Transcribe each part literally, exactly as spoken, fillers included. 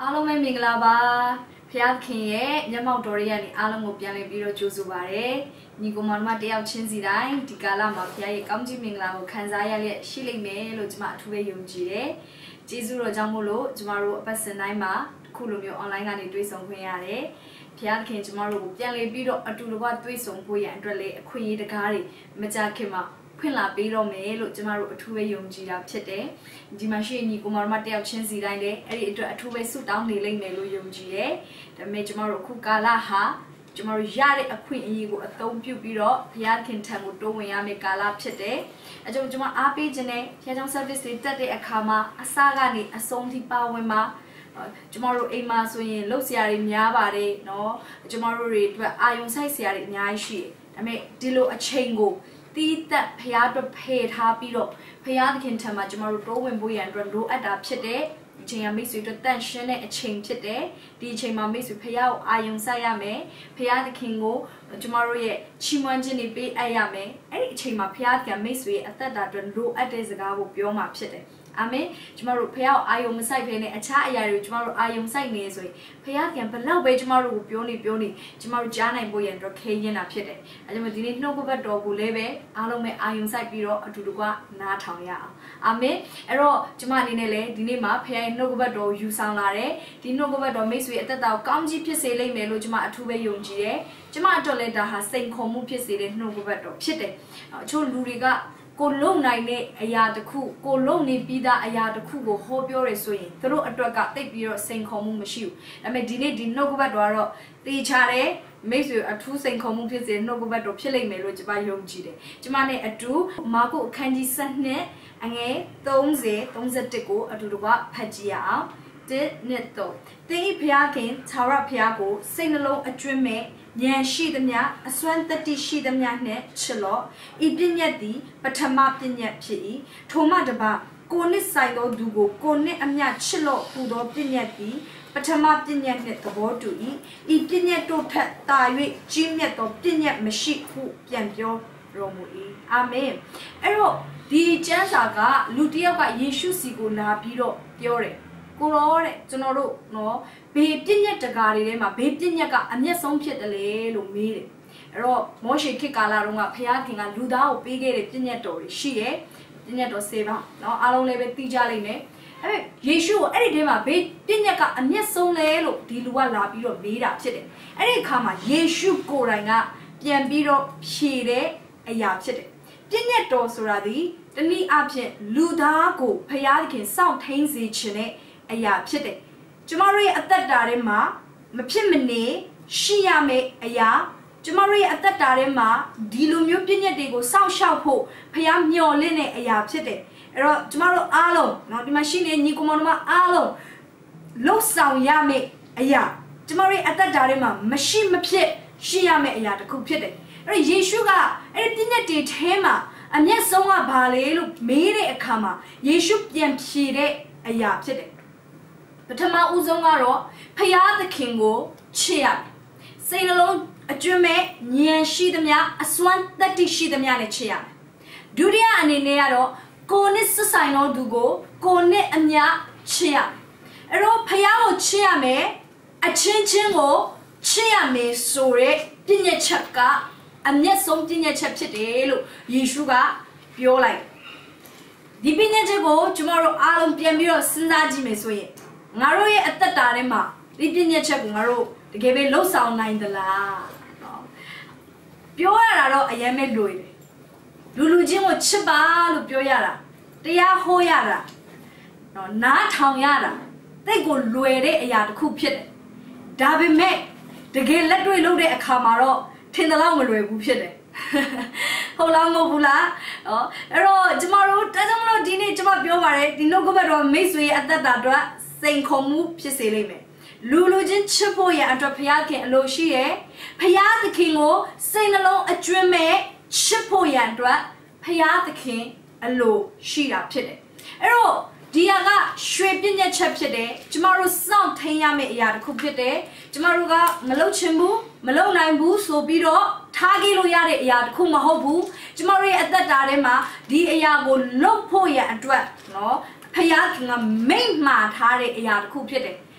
အားလုံးပဲမင်္ဂလာပါဖျားခင်ရဲ့မျက်မှောက်တော်ရည်ကနေအားလုံးကိုပြန်လည်ပြီးတော့ကြိုဆိုပါရစေညီကောင်မတို့တယောက်ချင်းစီတိုင်းဒီကာလမှာဖျားရဲ့ကောင်းချီးမင်္ဂလာကိုခံစားရလျက်ရှိလိမ့်မယ်လို့ကျွန်မအထူးပဲယုံကြည်တယ်ကျေးဇူးတော်ကြောင့်မို့လို့ကျွန်မတို့အပတ်စဉ်တိုင်းမှာအခုလိုမျိုး online ကနေတွေ့ဆုံခွင့်ရတယ်ဖျားခင်ကျွန်မတို့ကိုပြန်လည်ပြီးတော့အတူတကွတွေ့ဆုံဖို့ရန်အတွက်လည်းအခွင့်အရေးတကားတွေမကြခင်မှာဖွင့်လာပေးတော့မယ်လို့ကျမတို့အထူးပဲယုံကြည်တာဖြစ်တယ်ဒီမှာရှိညီကိုမတော်မတယောက်ချင်းစီတိုင်းလည်းအဲ့ဒီအတွက်အထူးပဲဆုတောင်းနေလိမ့်မယ်လို့ယုံကြည်တယ်ဒါပေမဲ့ကျမတို့အခုကာလဟာကျမတို့ရတဲ့အခွင့်အရေးကိုအသုံးပြုပြီးတော့ဘုရားခင်ထံကိုတိုးဝင်ရမယ့်ကာလဖြစ်တယ်အဲကြောင့်ကျမအားပေးခြင်းနဲ့ဘုရားကျောင်း service တွေတက်တဲ့အခါမှာအစကနေအဆုံးထိပါဝင်မှာကျမတို့အိမ်မှာဆိုရင်လှုပ်ရှားတွေများပါတယ်เนาะကျမတို့တွေအတွက်အာယုံဆိုင်ဆရာတွေအများကြီးရှိတယ်ဒါပေမဲ့ဒီလိုအချိန်ကိုတီးသက်ဖျားအတွက်ဖေထားပြီးတော့ဖျားသခင်ထံမှာကျမတို့တိုးဝင်ဖို့ရန်အတွက်လိုအပ်တာဖြစ်တဲ့ဒီချိန်ကမိတ်ဆွေတို့တန့်ရှင်းတဲ့အချိန်ဖြစ်တယ်ဒီအချိန်မှာမိတ်ဆွေဖျားကိုအာယုံဆိုင်ရမယ်ဖျားသခင်ကိုကျမတို့ရဲ့ချီးမွမ်းခြင်းတွေပေးအပ်ရမယ်အဲ့ဒီအချိန်မှာဖျားသခင်မိတ်ဆွေအသက်တာအတွက်လိုအပ်တဲ့စကားကိုပြောမှာဖြစ်တယ်အာမင်ကျမတို့ဖះအာယုံမဆိုင်ဖဲနဲ့အခြားအရာတွေကျမတို့အာယုံဆိုင်နေဆိုရင်ဖះကဘလောက်ပဲကျမတို့ကိုပြောနေပြောနေကျမတို့ကြားနိုင်ဖို့ရန်တော့ခဲရင်တာဖြစ်တယ်အဲကြောင့်ဒီနေ့နှုတ်ကပတ်တော်ကိုလည်းပဲအားလုံးပဲအာယုံဆိုင်ပြီးတော့အတူတကွနားထောင်ရအောင်အာမင်အဲ့တော့ကျမအနေနဲ့လည်းဒီနေ့မှာဖះရဲ့နှုတ်ကပတ်တော်ကိုယူဆောင်လာတယ်ဒီနှုတ်ကပတ်တော်မိတ်ဆွေအသက်တာကိုကောင်းကြီးဖြစ်စေလိမ့်မယ်လို့ကျမအထူးပဲယုံကြည်တယ်ကျမအတွက်လည်းဒါဟာစိန်ခေါ်မှုဖြစ်စေတဲ့နှုတ်ကပတ်တော်ဖြစ်တယ်အချို့လူတွေကကိုလုံနိုင်တဲ့အရာတစ်ခုကိုလုံနေပြီးသားအရာတစ်ခုကိုဟောပြောရဆိုရင်သူတို့အတွက်ကတိတ်ပြီးတော့စိန်ခေါ်မှုမရှိဘူးဒါပေမဲ့ဒီနေ့ဒီနှုတ်ကပတ်တော်ကတော့တေချာတယ်မိတ်ဆွေအထူးစိန်ခေါ်မှုဖြစ်စေနှုတ်ကပတ်တော်ဖြစ်လိမ့်မယ်လို့ကျွန်မယုံကြည်တယ်ကျွန်မနဲ့အတူမာကုအခန်းကြီး ၁၂ အငယ် ၃၀ ၃၁ ကိုအတူတကွဖတ်ကြည့်ရအောင်တစ်နှစ်တော့တင်းဤဘုရားခင်သာရဘုရားကိုစိတ်နှလုံးအကျွမ်းမဲ့ဉာဏ်ရှိသမျှအစွမ်းတတ္တိရှိသမျှနှင့်ချစ်လော့ဤပညတ်သည်ပထမပညတ်ဖြစ်၏ထိုမှတပါကိုနှစ်ဆိုင်သောသူကိုကိုနှစ်အမျှချစ်လော့ဟူသောပညတ်သည်ပထမပညတ်နှင့်သဘောတူ၏ဤပညတ်တို့ထက်သာ၍ကြီးမြတ်သောပညတ်မရှိဟုပြန်ပြောတော်မူ၏အာမင်အဲ့တော့ဒီကျမ်းစာကလူတစ်ယောက်ကယေရှုစီကိုလာပြီးတော့ပြောတယ်ကိုရောတဲ့ကျွန်တော်တို့နော်ဘေးပြည့်ညက်တကာတွေထဲမှာဘေးပြည့်ညက်ကအမျက်ဆုံးဖြစ်တယ်လေလို့မေးတယ်အဲ့တော့မောရှေခေတ်ကာလတုန်းကဘုရားခင်ကလူသားကိုပေးခဲ့တဲ့ပြည့်ညက်တော်တွေရှိတယ်ပြည့်ညက်တော်စေပါနော်အားလုံးလည်းပဲသိကြလိမ့်မယ်အဲ့ယေရှုကိုအဲ့ဒီထဲမှာဘေးပြည့်ညက်ကအမျက်ဆုံးလေလို့ဒီလူကလာပြီးတော့မေးတာဖြစ်တယ်အဲ့ဒီအခါမှာယေရှုကိုယ်တိုင်ကပြန်ပြီးတော့ဖြေတဲ့အရာဖြစ်တယ်ပြည့်ညက်တော်ဆိုတာဒီတနည်းအားဖြင့်လူသားကိုဘုရားခင်စောင့်ထိန်စေခြင်းတဲ့အရာဖြစ်တယ်ကျမတို့ရဲ့အသက်တာထဲမှာမဖြစ်မနေရှိရမယ့်အရာကျမတို့ရဲ့အသက်တာထဲမှာဒီလိုမျိုးပြည့်ညက်တွေကိုစောင့်ရှောက်ဖို့ဖျားမျှော်လင့်တဲ့အရာဖြစ်တယ်အဲ့တော့ကျမတို့အားလုံးเนาะဒီမှာရှိနေညီကောင်မတို့အားလုံးလှုပ်ဆောင်ရမယ့်အရာကျမတို့ရဲ့အသက်တာထဲမှာမရှိမဖြစ်ရှိရမယ့်အရာတစ်ခုဖြစ်တယ်အဲ့တော့ယေရှုကအဲ့ဒီပြည့်ညက်တွေထဲမှာအမျက်ဆုံးကဘာလဲလို့မေးတဲ့အခါမှာယေရှုပြန်ဖြေတဲ့အရာဖြစ်တယ်ပထမဦးဆုံးကတော့ဖျားသခင်ကိုချစ်ရစိတ်နှလုံးအကျွမ်းမဲ့ဉာဏ်ရှိသမျှအစွမ်းတတ္တိရှိသမျှနဲ့ချစ်ရဒုတိယအနေနဲ့ကတော့ကိုယ်နဲ့ဆက်ဆိုင်သောသူကိုကိုယ်နဲ့အမျှချစ်ရအဲ့တော့ဖျားကိုချစ်ရမယ်အချင်းချင်းကိုချစ်ရမယ်ဆိုတဲ့ပြည့်ညက်ချက်ကအမျက်ဆုံးပြည့်ညက်ချက်ဖြစ်တယ်လို့ယေရှုကပြောလိုက်ဒီပြည့်ညက်ချက်ကိုကျွန်တော်တို့အားလုံးပြန်ပြီးတော့စဉ်းစားကြည့်မယ်ဆိုရင်ငါတို့ရဲ့အသက်တာထဲမှာဒီပြည့်ညက်ချက်ကိုငါတို့တကယ်ပဲလှုပ်ဆောင်နိုင်သလားနော်ပြောရတာတော့အရင်မဲ့လွယ်တယ်လူလူချင်းကိုချစ်ပါလို့ပြောရတာတရားဟောရတာနော်နားထောင်ရတာတိတ်ကိုလွယ်တဲ့အရာတစ်ခုဖြစ်တယ်ဒါပေမဲ့တကယ်လက်တွေ့လုပ်တဲ့အခါမှာတော့ထင်တယ်လို့မလွယ်ဘူးဖြစ်တယ်ဟုတ်လားမဟုတ်ဘူးလားနော်အဲ့တော့ကျမတို့တကယ်မလို့ဒီနေ့ကျမပြောပါတယ်ဒီနှုတ်ကပတ်တော်မိတ်ဆွေရဲ့အသက်တာအတွက်စိန်ခေါ်မှုဖြစ်စေလိမ့်မယ်လူလူချင်းချစ်ဖို့ရအတွက်ဘုရားခင်အလိုရှိရဲ့ဘုရားသခင်ကိုစိတ်နှလုံးအကျွမ်းမဲ့ချစ်ဖို့ရအတွက်ဘုရားသခင်အလိုရှိတာဖြစ်တယ်အဲ့တော့ဒီဟာကရွှေပြည့်ညက်ချက်ဖြစ်တယ်ကျမတို့စောင့်ထိန်ရမယ့်အရာတစ်ခုဖြစ်တယ်ကျမတို့ကမလုပ်ချင်ဘူးမလုပ်နိုင်ဘူးဆိုပြီးတော့ထားခဲ့လို့ရတဲ့အရာတစ်ခုမဟုတ်ဘူးကျမတို့ရဲ့အသက်တာထဲမှာဒီအရာကိုလုပ်ဖို့ရအတွက်နော်ဖျားခင်ကမိန့်မှားထားတဲ့အရာတစ်ခုဖြစ်တယ်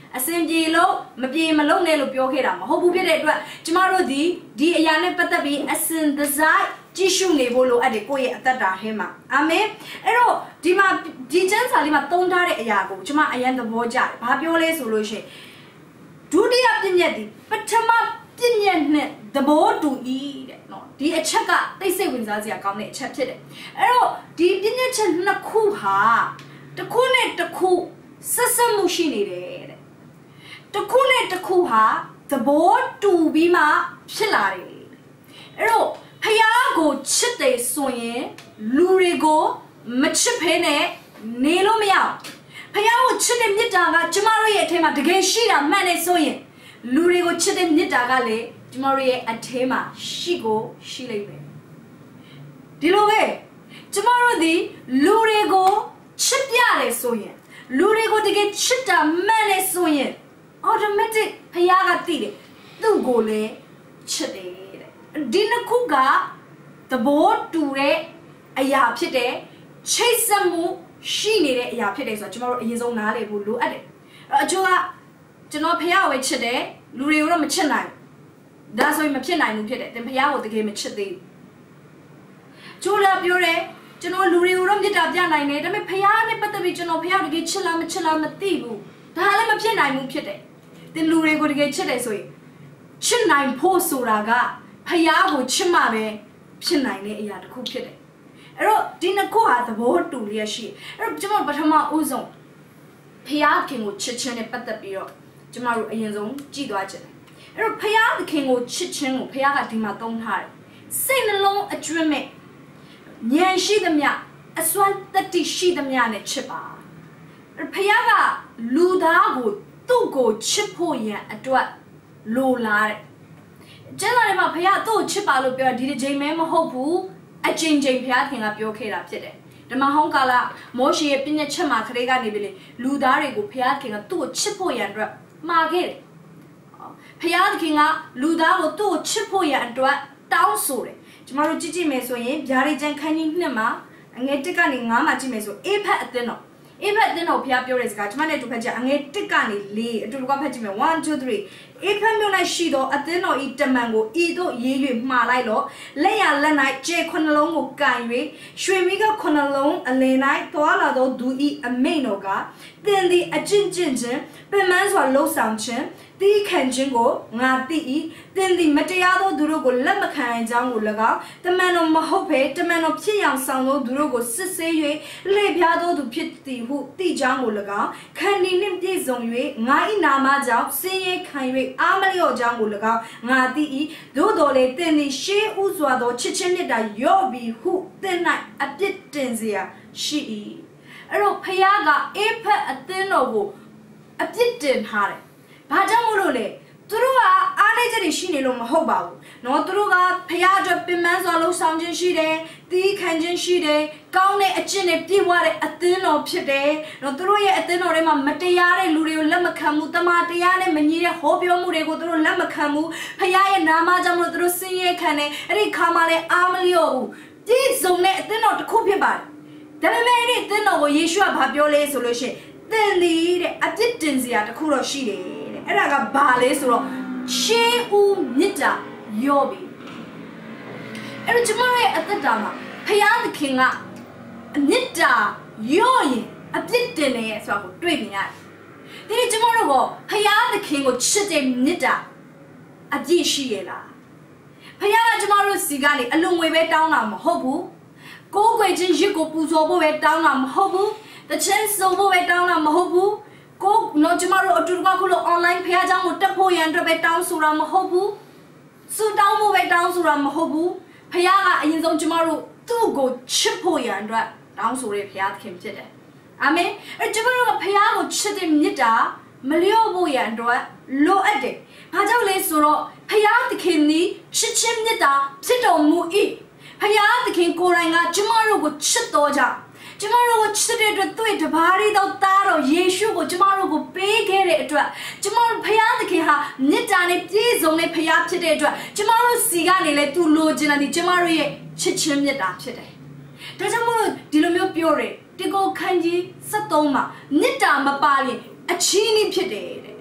အစင်ပြေလို့မပြေမလုံးနဲ့လို့ပြောခဲ့တာမဟုတ်ဘူးဖြစ်တဲ့အတွက်ကျမတို့ဒီဒီအရာနဲ့ပတ်သက်ပြီးအစင်တစိုက်ကြည့်ရှုနေဖို့လိုအပ်တယ်ကိုယ့်ရဲ့အသက်တာဟင်းမှာအာမင်အဲ့တော့ဒီမှာဒီကျမ်းစာလေးမှာသုံးထားတဲ့အရာကိုကျမအရင်သဘောကျတယ်ဘာပြောလဲဆိုလို့ရှိရင်ဒုတိယပြည့်ညက်ဒီပထမပြည့်ညက်နဲ့သဘောတူဤတဲ့နော်ဒီအချက်ကသိစိတ်ဝင်စားစရာကောင်းတဲ့အချက်ဖြစ်တယ်အဲ့တော့ဒီပြည့်ညက်ချက်နှစ်ခုဟာတစ်ခုနဲ့တစ်ခုဆက်ဆက်မှုရှိနေတယ်တဲ့တစ်ခုနဲ့တစ်ခုဟာသဘောတူပြီးမှဖြစ်လာတယ်အဲ့တော့ဖယားကိုချစ်တယ်ဆိုရင်လူတွေကိုမချစ်ဖဲနဲ့နေလို့မရဘူးဖယားကိုချစ်တဲ့မေတ္တာကကျမတို့ရဲ့အထဲမှာတကယ်ရှိတာမှန်တယ်ဆိုရင်လူတွေကိုချစ်တဲ့မေတ္တာကလေကျမတို့ရဲ့အထဲမှာရှိကိုရှိလိမ့်မယ်ဒီလိုပဲကျမတို့ဒီလူတွေကိုချစ်ပြတယ်ဆိုရင်လူတွေကိုတကယ်ချစ်တာမှန်တယ်ဆိုရင် automatic ဖယားကသိတယ်သူ့ကိုလည်းချစ်တယ်ဒီနှစ်ခုကသဘောတူတဲ့အရာဖြစ်တဲ့ချိတ်ဆက်မှုရှိနေတဲ့အရာဖြစ်တယ်ဆိုတော့ကျွန်တော်တို့အရင်ဆုံးနားလည်ဖို့လိုအပ်တယ်အချို့ကကျွန်တော်ဖះကိုပဲချစ်တယ်လူတွေကိုတော့မချစ်နိုင်ဒါဆိုရင်မဖြစ်နိုင်ဘူးဖြစ်တယ်သင်ဖះကိုတကယ်မချစ်သေးဘူးချို့လည်းပြောတယ်ကျွန်တော်လူတွေကိုတော့မေတ္တာပြနိုင်တယ်ဒါပေမဲ့ဖះနဲ့ပတ်သက်ပြီးကျွန်တော်ဖះတကယ်ချစ်လားမချစ်လားမသိဘူးဒါလည်းမဖြစ်နိုင်ဘူးဖြစ်တယ်သင်လူတွေကိုတကယ်ချစ်တယ်ဆိုရင်ချစ်နိုင်ဖို့ဆိုတာကဖယားကိုချစ်မှပဲဖြစ်နိုင်တဲ့အရာတစ်ခုဖြစ်တယ်အဲ့တော့ဒီနှစ်ခုဟာသဘောတူလျက်ရှိအဲ့တော့ကျွန်တော်ပထမဦးဆုံးဖယားခင်ကိုချစ်ခြင်းနဲ့ပတ်သက်ပြီးတော့ကျွန်တော်တို့အရင်ဆုံးကြည့်သွားကြတယ်အဲ့တော့ဖယားခင်ကိုချစ်ခြင်းကိုဖယားကဒီမှာသုံးထားတယ်စိတ်နှလုံးအကျွမ်းမဲ့ဉာဏ်ရှိသမျှအစွမ်းတတိရှိသမျှနဲ့ချစ်ပါဖယားကလူသားကိုသူ့ကိုချစ်ဖို့ရန်အတွက်လိုလားတဲ့ကျန်တဲ့မှာဖယားသူ့ကိုချစ်ပါလို့ပြောဒီတစ်ချိန်မဲမဟုတ်ဘူးအချိန်ချိန်ဖယားခင်ကပြောခဲ့တာဖြစ်တယ်ဓမ္မဟောင်းကာလမောရှေရဲ့ပြည့်ညက်ချက်မှာခရေကနေပြီလေလူသားတွေကိုဖယားခင်ကသူ့ကိုချစ်ဖို့ရန်အတွက်မှာခဲ့တယ်ဖယားခင်ကလူသားကိုသူ့ကိုချစ်ဖို့ရန်အတွက်တောင်းဆိုတယ်ကျမတို့ကြည့်ကြည့်မယ်ဆိုရင်ဗျာဒိတ်ကျန်ခန်းကြီးနှစ်မှာအငယ်တစ်ကနေငါးမှာကြည့်မယ်ဆိုအေးဖက်အသင်းတော်အေးဖက်အသင်းတော်ဖယားပြောတဲ့စကားကျမနဲ့တူဖက်ကြအငယ်တစ်ကနေလေးအတူတူကဖက်ကြည့်မယ်one two threeအေးဖက်မြို့၌ရှိသောအသင်းတော်ဤတမန်ကိုဤသို့ရေး၍မှားလိုက်တော့လက်ရလက်၌ကျေခုနှလုံးကိုကန်၍ရွှေမီးကခုနှလုံးအလယ်၌သွားလာသောသူဤအမိန်တော်ကသင်သည်အကျင့်ကျင့်ခြင်းပင်မစွာလှုပ်ဆောင်ခြင်းတီးခံခြင်းကိုငါသိ၏သင်သည်မတရားသောသူတို့ကိုလက်မခံနိုင်ကြောင်းကို၎င်းတမန်တော်မဟုတ်ဘဲတမန်တော်ဖြစ်အောင်ဆောင်သောသူတို့ကိုစစ်ဆေး၍လှည့်ဖျားသောသူဖြစ်သည်ဟုသိကြောင်းကို၎င်းခန္ဒီနှင့်ပြည့်စုံ၍ငါ၏နာမကြောင့်စင်ရဲခံ၍အာမလျော့ကြောင်းကို၎င်းငါသိ၏သို့တော်လေသင်သည်ရှေးဥစွာသောချစ်ချင်းမြတ်တာရော့ပြီးဟုသင်၌အပြစ်တင်เสียရှိ၏အဲ့တော့ဖယားကအေးဖက်အသင်းတော်ကိုအပြစ်တင်ထားတယ်ဘာကြောင့်မို့လို့လဲသူတို့ကအားနေချက်တွေရှိနေလို့မဟုတ်ပါဘူးเนาะသူတို့ကဖယားအတွက်ပင်ပန်းစွာလှုပ်ဆောင်ခြင်းရှိတယ်တီးခံခြင်းရှိတယ်ကောင်းတဲ့အကျင့်တွေပြည့်ဝတဲ့အသင်းတော်ဖြစ်တယ်เนาะသူတို့ရဲ့အသင်းတော်ထဲမှာမတရားတဲ့လူတွေကိုလက်မခံဘူးတမန်တရားနဲ့မညီတဲ့ဟောပြောမှုတွေကိုသူတို့လက်မခံဘူးဖယားရဲ့နာမကြောင့်မို့သူတို့ဆင်းရဲခံတယ်အဲ့ဒီခါမှလည်းအားမလျော့ဘူးပြည့်စုံတဲ့အသင်းတော်တစ်ခုဖြစ်ပါတယ်ဒါပေမဲ့အဲ့ဒီအသင်းတော်ကိုယေရှုကဘာပြောလဲဆိုလို့ရှိရင်သင်သည်တဲ့အပြစ်တင်စရာတစ်ခုတော့ရှိတယ်အဲ့ဒါကဘာလဲဆိုတော့ရှေးဦးမြစ်တာရော့ပြီအဲ့တော့ကျမရဲ့အသက်တာမှာဖယားသခင်ကမြစ်တာရော့ရင်အပြစ်တင်နေရဲ့ဆိုတာကိုတွေ့မြင်ရတယ်ဒီကျမတို့ကဖယားသခင်ကိုချစ်တဲ့မြစ်တာအပြစ်ရှိရဲ့လားဖယားကကျမတို့စီကနေအလွန်ငွေပဲတောင်းတာမဟုတ်ဘူးကိုယ်ွယ်ချင်းရစ်ကိုပူဇော်ဖို့ပဲတောင်းတာမဟုတ်ဘူးတချင်စုံဖို့ပဲတောင်းတာမဟုတ်ဘူးကိုနော်ကျမတို့အတူတူကခုလို online ဖျားเจ้าကိုတက်ဖို့ရန်အတွက်ပဲတောင်းဆိုတာမဟုတ်ဘူးစူတောင်းဖို့ပဲတောင်းဆိုတာမဟုတ်ဘူးဖျားကအရင်ဆုံးကျမတို့သူ့ကိုချစ်ဖို့ရန်အတွက်တောင်းဆိုတဲ့ဖျားသခင်ဖြစ်တယ်အာမင်အဲကျမတို့ကဖျားကိုချစ်တဲ့မြတ်တာမလျော့ဖို့ရန်အတွက်လိုအပ်တယ်ဘာကြောင့်လဲဆိုတော့ဖျားသခင်သည်ချစ်ချင်းမြတ်တာဖြစ်တော်မူ၏ဖျားသခင်ကိုယ်တိုင်ကကျမတို့ကိုချစ်တော်ကြောင့်ကျမတို့ကိုချစ်တဲ့အတွက်သူ့ရဲ့တပါးရီတော့သားတော်ယေရှုကိုကျမတို့ကိုပေးခဲ့တဲ့အတွက်ကျမတို့ဖယားသခင်ဟာမြတ်တာနဲ့ပြည့်စုံတဲ့ဖယားဖြစ်တဲ့အတွက်ကျမတို့စီကနေလဲသူလိုချင်တယ်ကျမတို့ရဲ့ချစ်ချင်းမြတ်တာဖြစ်တယ်။ဒါကြောင့်မို့လို့ဒီလိုမျိုးပြောတယ်တကောခန်းကြီးစက်သုံးမှာမြတ်တာမပါရင်အချီးနှီးဖြစ်တယ်တဲ့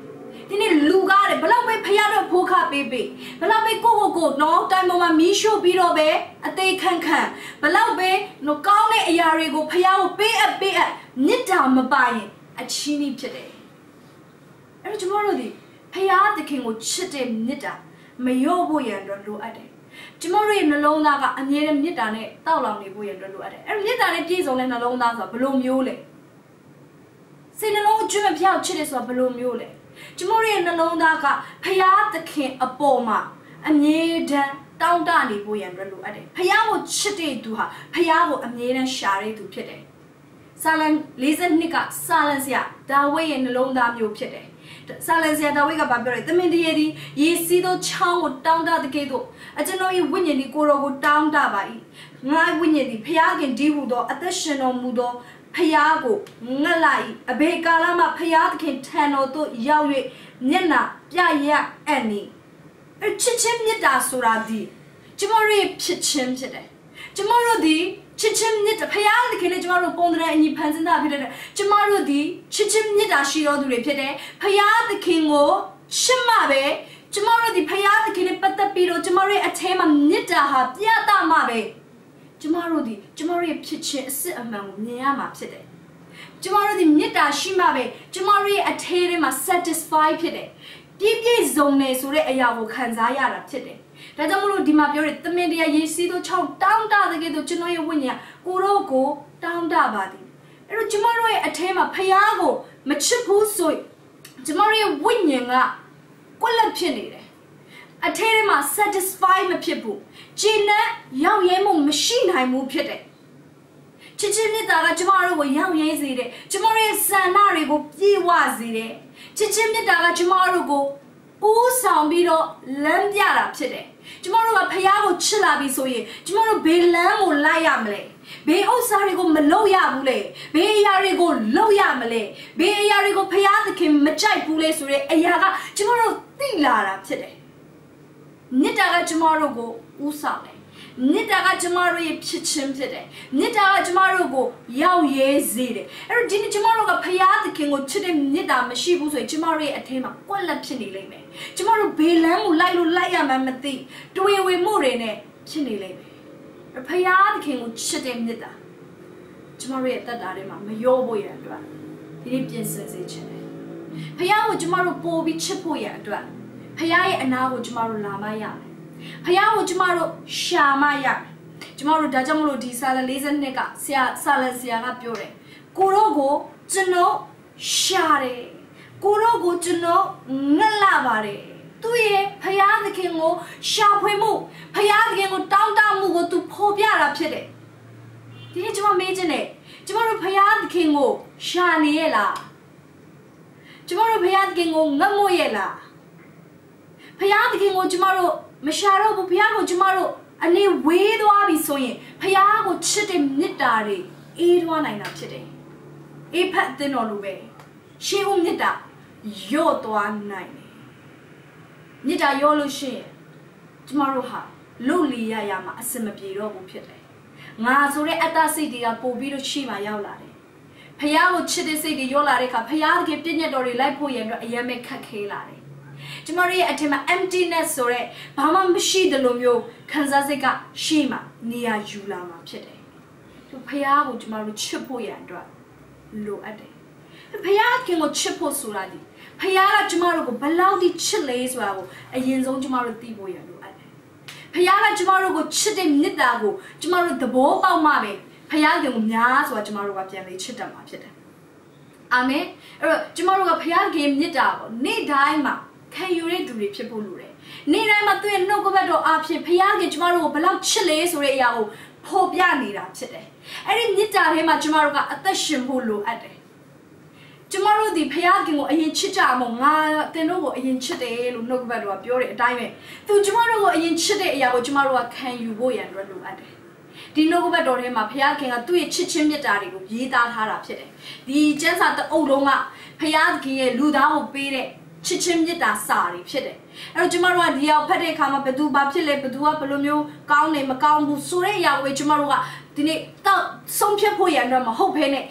ဒီနေ့လူကားတယ်ဘလောက်ပဲဖျားတော့ဖိုးခပေးပေးဘလောက်ပဲကိုကိုကိုနော်တိုင်ပေါ်မှာမီးရှို့ပြီးတော့ပဲအသေးခန့်ခန့်ဘလောက်ပဲနော်ကောင်းတဲ့အရာတွေကိုဖျားကိုပေးအပ်ပေးအပ်မြစ်တာမပါရင်အချင်းကြီးဖြစ်တယ်အဲ့တော့ကျွန်တော်တို့ဒီဖျားသခင်ကိုချစ်တဲ့မြစ်တာမလျော့ဖို့ရန်တော့လိုအပ်တယ်ကျွန်တော်တို့ရဲ့နှလုံးသားကအမြဲတမ်းမြစ်တာနဲ့တောက်လောင်နေဖို့ရန်တော့လိုအပ်တယ်အဲ့မြစ်တာနဲ့ပြည့်စုံတဲ့နှလုံးသားဆိုတာဘယ်လိုမျိုးလဲစိတ်နှလုံးကျွမ်းမပြောက်ချစ်တယ်ဆိုတာဘယ်လိုမျိုးလဲကျွန်တော်ရဲ့နှလုံးသားကဖျားသခင်အပေါ်မှာအမြဲတမ်းတောင်းတနေဖို့ရန်အတွက်လိုအပ်တယ်ဖျားကိုချစ်တဲ့သူဟာဖျားကိုအမြဲတမ်းရှာတဲ့သူဖြစ်တယ်ဆာလံလေးဆယ်နှစ်ကဆာလံဆရာဒါဝိဒ်ရဲ့နှလုံးသားမျိုးဖြစ်တယ်ဆာလံဆရာဒါဝိဒ်ကဘာပြောလဲသမင်တရေဒီယေစီသောချောင်းကိုတောင်းတတဲ့ကဲ့သို့အကျွန်တော်ရဲ့ဝိညာဉ်ဒီကိုရောကိုတောင်းတပါ၏ငါဝိညာဉ်ဒီဖျားခင်ဒီဟုသောအသက်ရှင်တော်မူသောဖျားကိုငတ်လိုက်အဘေကာလမှာဖျားသခင်ထံတော်သို့ရောက်၍မျက်နှာပြရအပ်နေအချစ်ချင်းမြတ်တာဆိုတာဒီကျမတို့ဖြစ်ချင်းဖြစ်တယ်ကျမတို့ဒီချစ်ချင်းမြတ်ဖျားသခင်နဲ့ကျမတို့ပုံတဲ့အညီဖန်ဆင်းတာဖြစ်တယ်ကျမတို့ဒီချစ်ချင်းမြတ်တာရှိတော်သူတွေဖြစ်တယ်ဖျားသခင်ကိုချစ်မှပဲကျမတို့ဒီဖျားသခင်နဲ့ပတ်သက်ပြီးတော့ကျမတို့ရဲ့အထဲမှာမြတ်တာဟာပြသမှပဲကျမတို့ဒီကျမတို့ရဲ့ဖြစ်ချင်းအစစ်အမှန်ကိုမြင်ရမှာဖြစ်တယ်ကျမတို့ဒီမြတ်တာရှိမှပဲကျမတို့ရဲ့အထဲထဲမှာ satisfy ဖြစ်တယ်ပြည့်ပြည့်စုံနေဆိုတဲ့အရာကိုခံစားရတာဖြစ်တယ်ဒါကြောင့်မလို့ဒီမှာပြောတဲ့သမင်တရားယေစီတို့ချောင်းတောင်းတတဲ့ကဲ့သို့ကျွန်တော်ရဲ့ဝိညာဉ်ကိုရောကိုတောင်းတပါသည်အဲ့တော့ကျမတို့ရဲ့အထဲမှာဖျားကိုမချစ်ဘူးဆိုကျမတို့ရဲ့ဝိညာဉ်ကကွက်လက်ဖြစ်နေတယ်အထဲထဲမှာ satisfy မဖြစ်ဘူးဂျင်းနဲ့ရောက်ရဲမှုမရှိနိုင်ဘူးဖြစ်တယ်ချစ်ချင်းမြတ်တာကကျမတို့ကိုရောက်ရဲစေတယ်ကျမတို့ရဲ့ဆန္ဒတွေကိုပြေဝစေတယ်ချစ်ချင်းမြတ်တာကကျမတို့ကိုဦးဆောင်ပြီးတော့လမ်းပြတာဖြစ်တယ်ကျမတို့ကဖျားကိုချစ်လာပြီဆိုရင်ကျမတို့ဘယ်လမ်းကိုလိုက်ရမလဲဘယ်ဥစ္စာတွေကိုမလုပ်ရဘူးလေဘယ်အရာတွေကိုလုပ်ရမလဲဘယ်အရာတွေကိုဖျားသခင်မကြိုက်ဘူးလေဆိုတဲ့အရာကကျမတို့သိလာတာဖြစ်တယ်မြတ်တာကကျမတို့ကိုဦးဆောင်တယ်မြတ်တာကကျမတို့ရဲ့ဖြစ်ချင်းဖြစ်တယ်မြတ်တာကကျမတို့ကိုရောက်ရဲစေတယ်အဲ့တော့ဒီနေ့ကျမတို့ကဖျားသခင်ကိုချစ်တဲ့မြတ်တာမရှိဘူးဆိုရင်ကျမတို့ရဲ့အထဲမှာကွက်လက်ဖြစ်နေလိမ့်မယ်ကျမတို့ဘေးလမ်းကိုလိုက်လို့လိုက်ရမှမသိတွေ့ဝေမှုတွေနဲ့ဖြစ်နေလိမ့်မယ်ဖျားသခင်ကိုချစ်တဲ့မြတ်တာကျမတို့ရဲ့တက်တာတွေမှာမရောဖို့ရတဲ့အတွက်ဒီနေ့ပြင်ဆင်စေချင်တယ်ဖျားကိုကျမတို့ပို့ပြီးချစ်ဖို့ရတဲ့အတွက်ဖျားရဲ့အနာကိုကျမတို့လာမရမယ်ဖျားကိုကျမတို့ရှာမရကျမတို့ဒါကြောင့်မလို့ဒီဆာလလေးစနစ်ကဆရာဆာလဆရာကပြောတယ်ကိုတော့ကိုကျွန်တော်ရှာတယ်ကိုတော့ကိုကျွန်တော်ငတ်လာပါတယ်သူရဲ့ဖျားသခင်ကိုရှာဖွေမှုဖျားသခင်ကိုတောင်းတမှုကိုသူဖော်ပြတာဖြစ်တယ်ဒီနေ့ကျမမေးချင်တယ်ကျမတို့ဖျားသခင်ကိုရှာနေရဲ့လားကျမတို့ဖျားသခင်ကိုငတ်မို့ရဲ့လားဖျားသခင်ကိုကျမတို့မရှာတော့ဘူးဖျားကိုကျမတို့အနေဝေးသွားပြီဆိုရင်ဖျားကိုချစ်တဲ့မေတ္တာတွေအေးထွားနိုင်တာဖြစ်တယ်အေးဖတ်တဲ့တော်လိုပဲရှေးဦးမေတ္တာရော့သွားနိုင်တယ်မေတ္တာရော့လို့ရှိရင်ကျမတို့ဟာလုတ်လီရရမှာအစင်မပြေတော့ဘူးဖြစ်တယ်ငါဆိုတဲ့အတ္တစိတ်တွေကပို့ပြီးတော့ရှိမှရောက်လာတယ်ဖျားကိုချစ်တဲ့စိတ်တွေရော့လာတဲ့အခါဖျားတကယ်ပြည့်ညတ်တော်တွေလိုက်ဖို့ရန်အတွက်အယံမဲ့ခက်ခဲလာတယ်ကျမတို့ရဲ့အထက်မှာ emptiness ဆိုတဲ့ဘာမှမရှိတယ်လို့မျိုးခံစားစိတ်ကရှိမှနေရာယူလာမှာဖြစ်တယ်။သူဖျားကိုကျမတို့ချစ်ဖို့ရန်အတွက်လိုအပ်တယ်။ဖျားခင်ကိုချစ်ဖို့ဆိုတာဒီဖျားကကျမတို့ကိုဘယ်လောက်ထိချစ်လဲဆိုတာကိုအရင်ဆုံးကျမတို့သိဖို့ရလိုအပ်တယ်။ဖျားကကျမတို့ကိုချစ်တဲ့မေတ္တာကိုကျမတို့သဘောပေါက်မှပဲဖျားခင်ကိုများဆိုတာကျမတို့ကပြန်ပြီးချစ်တတ်မှာဖြစ်တယ်။အာမင်။အဲ့တော့ကျမတို့ကဖျားခင်မေတ္တာကိုနေ့တိုင်းမှာခံယူရတဲ့သူတွေဖြစ်ဖို့လိုတယ်။နေ့တိုင်းမှာသူ့ရဲ့နှုတ်ကပတ်တော်အဖြစ်ဖျားခင်ကျမတို့ကိုဘယ်လောက်ချစ်လဲဆိုတဲ့အရာကိုဖော်ပြနေတာဖြစ်တယ်။အဲ့ဒီမေတ္တာထဲမှာကျမတို့ကအသက်ရှင်ဖို့လိုအပ်တယ်။ကျမတို့ဒီဖျားခင်ကိုအရင်ချစ်ကြအောင်ငါတင်တို့ကိုအရင်ချစ်တယ်လို့နှုတ်ကပတ်တော်ကပြောတဲ့အတိုင်းပဲသူကျမတို့ကိုအရင်ချစ်တဲ့အရာကိုကျမတို့ကခံယူဖို့ရန်အတွက်လိုအပ်တယ်။ဒီနှုတ်ကပတ်တော်ထဲမှာဖျားခင်ကသူ့ရဲ့ချစ်ချင်းမေတ္တာတွေကိုရေးသားထားတာဖြစ်တယ်။ဒီကျမ်းစာတအုပ်လုံးကဖျားခင်ရဲ့လူသားကိုပေးတဲ့ချစ်ချင်းမြတ်တာစာတွေဖြစ်တယ်အဲ့တော့ကျမတို့ကဒီအောင်ဖတ်တဲ့အခါမှာဘယ်သူဘာဖြစ်လဲဘယ်သူကဘယ်လိုမျိုးကောင်းနေမကောင်းဘူးဆိုတဲ့အရာကိုကျမတို့ကဒီနေ့တော့ဆုံးဖြတ်ဖို့ရန်တော့မဟုတ်ဘဲနဲ့ဖ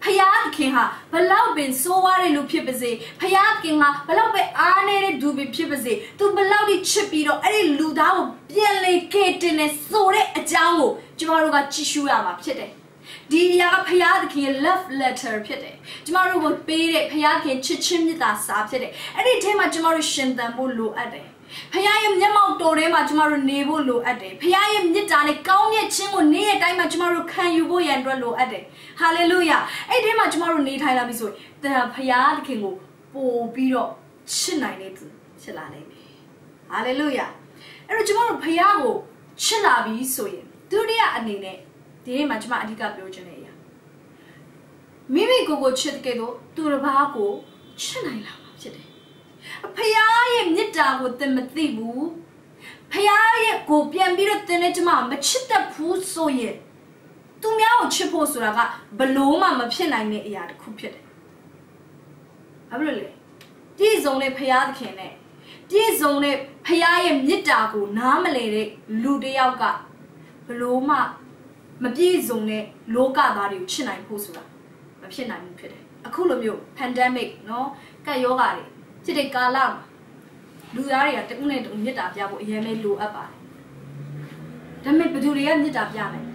ဖယားခင်ဟာဘလောက်ပင်ဆိုးဝါးတဲ့လူဖြစ်ပါစေဖယားခင်ဟာဘလောက်ပဲအားနေတဲ့လူဖြစ်ပါစေသူဘလောက်ထိချစ်ပြီးတော့အဲ့ဒီလူသားကိုပြန်လေခဲ့တင်နေဆိုတဲ့အကြောင်းကိုကျမတို့ကကြည့်ရှုရမှာဖြစ်တယ်ဒီအရာကဖယားခင်ရဲ့ love letter ဖြစ်တယ်ကျမတို့ကိုပေးတဲ့ဖယားခင်ချစ်ချင်းမြတ်တာစာဖြစ်တယ်အဲ့ဒီထဲမှာကျမတို့ရှင်သန်ဖို့လိုအပ်တယ်ဖယားရဲ့မျက်မှောက်တော်ထဲမှာကျမတို့နေဖို့လိုအပ်တယ်ဖယားရဲ့မြတ်တာနဲ့ကောင်းမြတ်ခြင်းကိုနေ့ရက်တိုင်းမှာကျမတို့ခံယူဖို့ရန်အတွက်လိုအပ်တယ်ဟာလေလုယာအဲ့ဒီမှာကျမတို့နေထိုင်လာပြီဆိုရင်ဒါဖယားသခင်ကိုပို့ပြီးတော့ချစ်နိုင်တဲ့သူချစ်လာနိုင်မယ်ဟာလေလုယာအဲ့တော့ကျမတို့ဖယားကိုချစ်လာပြီဆိုရင်ဒုတိယအနေနဲ့ဒီနေ့မှာကျမအဓိကပြောချင်တဲ့အရာမိမိကိုယ်ကိုချစ်တဲ့ကဲတော့သူတစ်ပါးကိုချစ်နိုင်လာမှာဖြစ်တယ်ဖယားရဲ့မြတ်တာကိုသင်မသိဘူးဖယားရဲ့ကိုပြန်ပြီးတော့သင်နဲ့ကျမမချစ်တတ်ဘူးဆိုရင်သူများကိုချစ်ဖို့ဆိုတာကဘလို့မှမဖြစ်နိုင်တဲ့အရာတစ်ခုဖြစ်တယ်။ဘာဖြစ်လို့လဲ။ပြည့်စုံတဲ့ဖယားသခင်နဲ့ပြည့်စုံတဲ့ဖယားရဲ့မြတ်တာကိုနားမလည်တဲ့လူတစ်ယောက်ကဘလို့မှမပြည့်စုံတဲ့လောကသားတွေကိုချစ်နိုင်ဖို့ဆိုတာမဖြစ်နိုင်ဘူးဖြစ်တယ်။အခုလိုမျိုး pandemic နော်ကပ်ရောဂါတွေဖြစ်တဲ့ကာလမှာလူသားတွေကတခုနဲ့တခုမြတ်တာပြဖို့အရင်လေးလိုအပ်ပါတယ်။ဒါပေမဲ့ဘယ်သူတွေကမြတ်တာပြနိုင်လဲ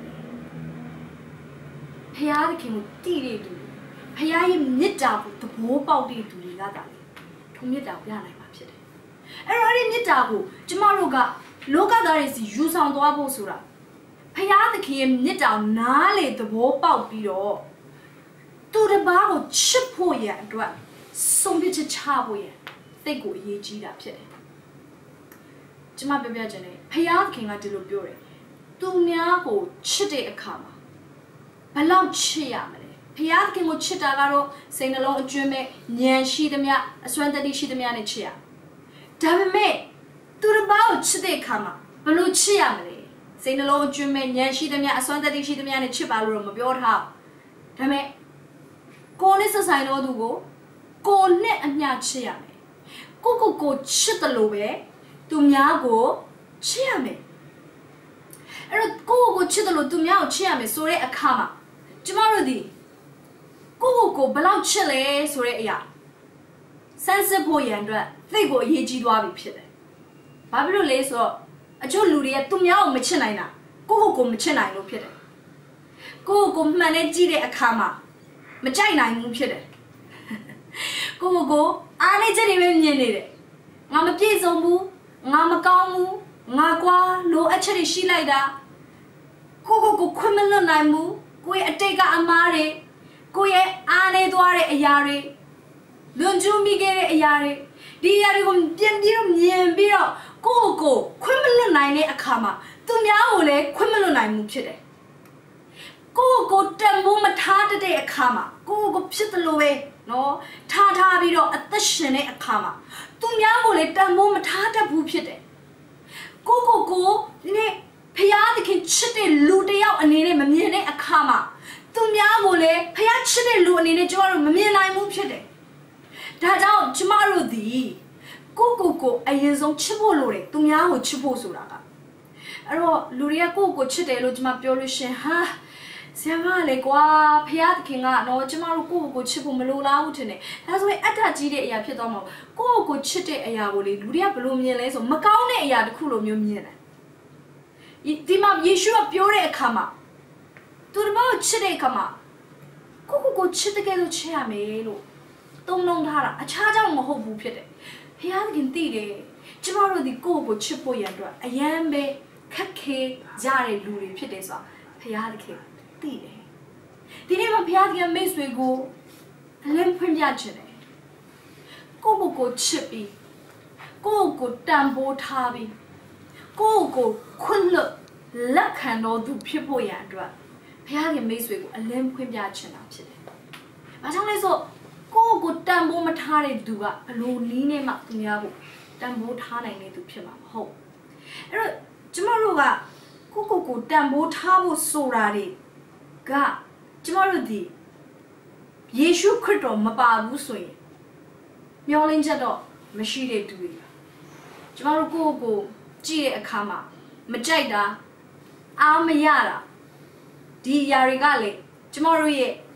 ။ဖယားသခင်ကိုတည်တဲ့သူဖယားရဲ့မြတ်တာကိုသဘောပေါက်တဲ့သူတွေကသာလေထုံမြတ်တာပြနိုင်မှာဖြစ်တယ်။အဲ့တော့အဲ့ဒီမြတ်တာကိုကျမတို့ကလောကသားတွေစီယူဆောင်သွားဖို့ဆိုတာဖယားသခင်ရဲ့မြတ်တာကိုနားလေသဘောပေါက်ပြီးတော့သူတစ်ပါးကိုချစ်ဖို့ရအတွက်ဆုံးဖြတ်ချက်ချဖို့ရတိတ်ကိုအရေးကြီးတာဖြစ်တယ်။ကျမပြောပြချင်တယ်ဖယားခင်ကဒီလိုပြောတယ်။သူများကိုချစ်တဲ့အခါမှာဘယ်လောက်ချစ်ရမလဲ။ဖယားခင်ကိုချစ်တာကတော့စိတ်နှလုံးအကျွမ်းမဲ့ဉာဏ်ရှိသမျှအစွမ်းတတိရှိသမျှနဲ့ချစ်ရ။ဒါပေမဲ့သူတစ်ပါးကိုချစ်တဲ့အခါမှာဘယ်လိုချစ်ရမလဲ။စိတ်နှလုံးအကျွမ်းမဲ့ဉာဏ်ရှိသမျှအစွမ်းတတိရှိသမျှနဲ့ချစ်ပါလို့တော့မပြောထားဘူး။ဒါပေမဲ့ကိုယ်နဲ့ဆက်ဆိုင်တော့သူကိုကိုနဲ့အမျှချစ်ရမယ်ကိုကိုကိုချစ်တယ်လို့ပဲသူများကိုချစ်ရမယ်အဲ့တော့ကိုကိုကိုချစ်တယ်လို့သူများကိုချစ်ရမယ်ဆိုတဲ့အခါမှာကျမတို့ဒီကိုကိုကိုဘယ်လောက်ချစ်လဲဆိုတဲ့အရာစမ်းစစ်ဖို့ရန်အတွက်သိကိုအရေးကြီးသွားပြီဖြစ်တယ်ဘာဖြစ်လို့လဲဆိုတော့အချို့လူတွေကသူများကိုမချစ်နိုင်တာကိုကိုကိုမချစ်နိုင်လို့ဖြစ်တယ်ကိုကိုကိုမှန်နဲ့ကြည့်တဲ့အခါမှာမကြိုက်နိုင်ဘူးဖြစ်တယ်ကိုကိုကိုအားနေချက်တွေပဲမြင်နေတယ်ငါမပြည့်စုံဘူးငါမကောင်းဘူးငါကွာလိုအပ်ချက်တွေရှိလိုက်တာကိုကိုကိုခွင့်မလွတ်နိုင်ဘူးကိုရဲ့အတိတ်ကအမားတွေကိုရဲ့အားနေသွားတဲ့အရာတွေလွန်ကျူးမိခဲ့တဲ့အရာတွေဒီအရာတွေကိုပြန်ပြီးတော့မြင်ပြီးတော့ကိုကိုကိုခွင့်မလွတ်နိုင်တဲ့အခါမှာသူများကိုလည်းခွင့်မလွတ်နိုင်ဘူးဖြစ်တယ်ကိုကိုတန်ဖိုးမထားတဲ့အခါမှာကိုကိုဖြစ်တယ်လို့ပဲနော်ထားထားပြီးတော့အသက်ရှင်တဲ့အခါမှာသူများကိုလည်းတန်ဖိုးမထားတတ်ဘူးဖြစ်တယ်ကိုကိုကိုဒီနေ့ဖယားသခင်ချစ်တဲ့လူတစ်ယောက်အနေနဲ့မမြင်တဲ့အခါမှာသူများကိုလည်းဖယားချစ်တဲ့လူအနေနဲ့ကျမတို့မမြင်နိုင်ဘူးဖြစ်တယ်ဒါကြောင့်ကျမတို့ဒီကိုကိုကိုအရင်ဆုံးချစ်ဖို့လိုတယ်သူများကိုချစ်ဖို့ဆိုတာကအဲ့တော့လူတွေကကိုကိုချစ်တယ်လို့ကျမပြောလို့ရှင်ဟာဆရာမလေးကွာဖယားသခင်ကတော့ကျမတို့ကိုကိုကိုချစ်ဖို့မလိုလားဘူးထင်တယ်ဒါဆိုရင်အတ္တကြီးတဲ့အရာဖြစ်သွားမှာကိုကိုကိုချစ်တဲ့အရာကိုလေလူတွေကဘယ်လိုမြင်လဲဆိုမကောင်းတဲ့အရာတစ်ခုလိုမျိုးမြင်တယ်ဒီမှာယေရှုကပြောတဲ့အခါမှာသူတို့ဘာချစ်တဲ့အခါမှာကိုကိုကိုချစ်တဲ့ကဲလို့ချစ်ရမယ်လို့တုံ့နှုံထားတာအခြားကြောင့်မဟုတ်ဘူးဖြစ်တယ်ဖယားသခင်သိတယ်ကျမတို့ဒီကိုကိုချစ်ဖို့ရန်အတွက်အယံပဲခက်ခဲကြတဲ့လူတွေဖြစ်တယ်ဆိုတာဖယားသခင်သိတယ်ဒီနေ့မှာဖယားသခင်မိတ်ဆွေကိုအလင်းဖွင့်ပြချင်တယ်ကိုကိုကိုချစ်ပြီးကိုကိုတန်ဖိုးထားပြီးကိုကိုခွင့်လွတ်လက်ခံတော်သူဖြစ်ဖို့ရန်အတွက်ဖယားသခင်မိတ်ဆွေကိုအလင်းဖွင့်ပြချင်တာဖြစ်တယ်။ဘာကြောင့်လဲဆိုကိုကိုတန်ဖိုးမထားတဲ့သူကဘလို့နီးနေမှသူများကိုတန်ဖိုးထားနိုင်တဲ့သူဖြစ်မှာမဟုတ်အဲ့တော့ကျမတို့ကကိုကိုကိုတန်ဖိုးထားဖို့ဆိုတာတွေကကျမတို့ဒီယေရှုခရစ်တော်မပါဘူးဆိုရင်မျောလင်းချက်တော့မရှိတဲ့သူတွေကျမတို့ကိုကိုကြည့်တဲ့အခါမှာမကြိုက်တာအားမရတာဒီအရာတွေကလေကျမတို့ရဲ့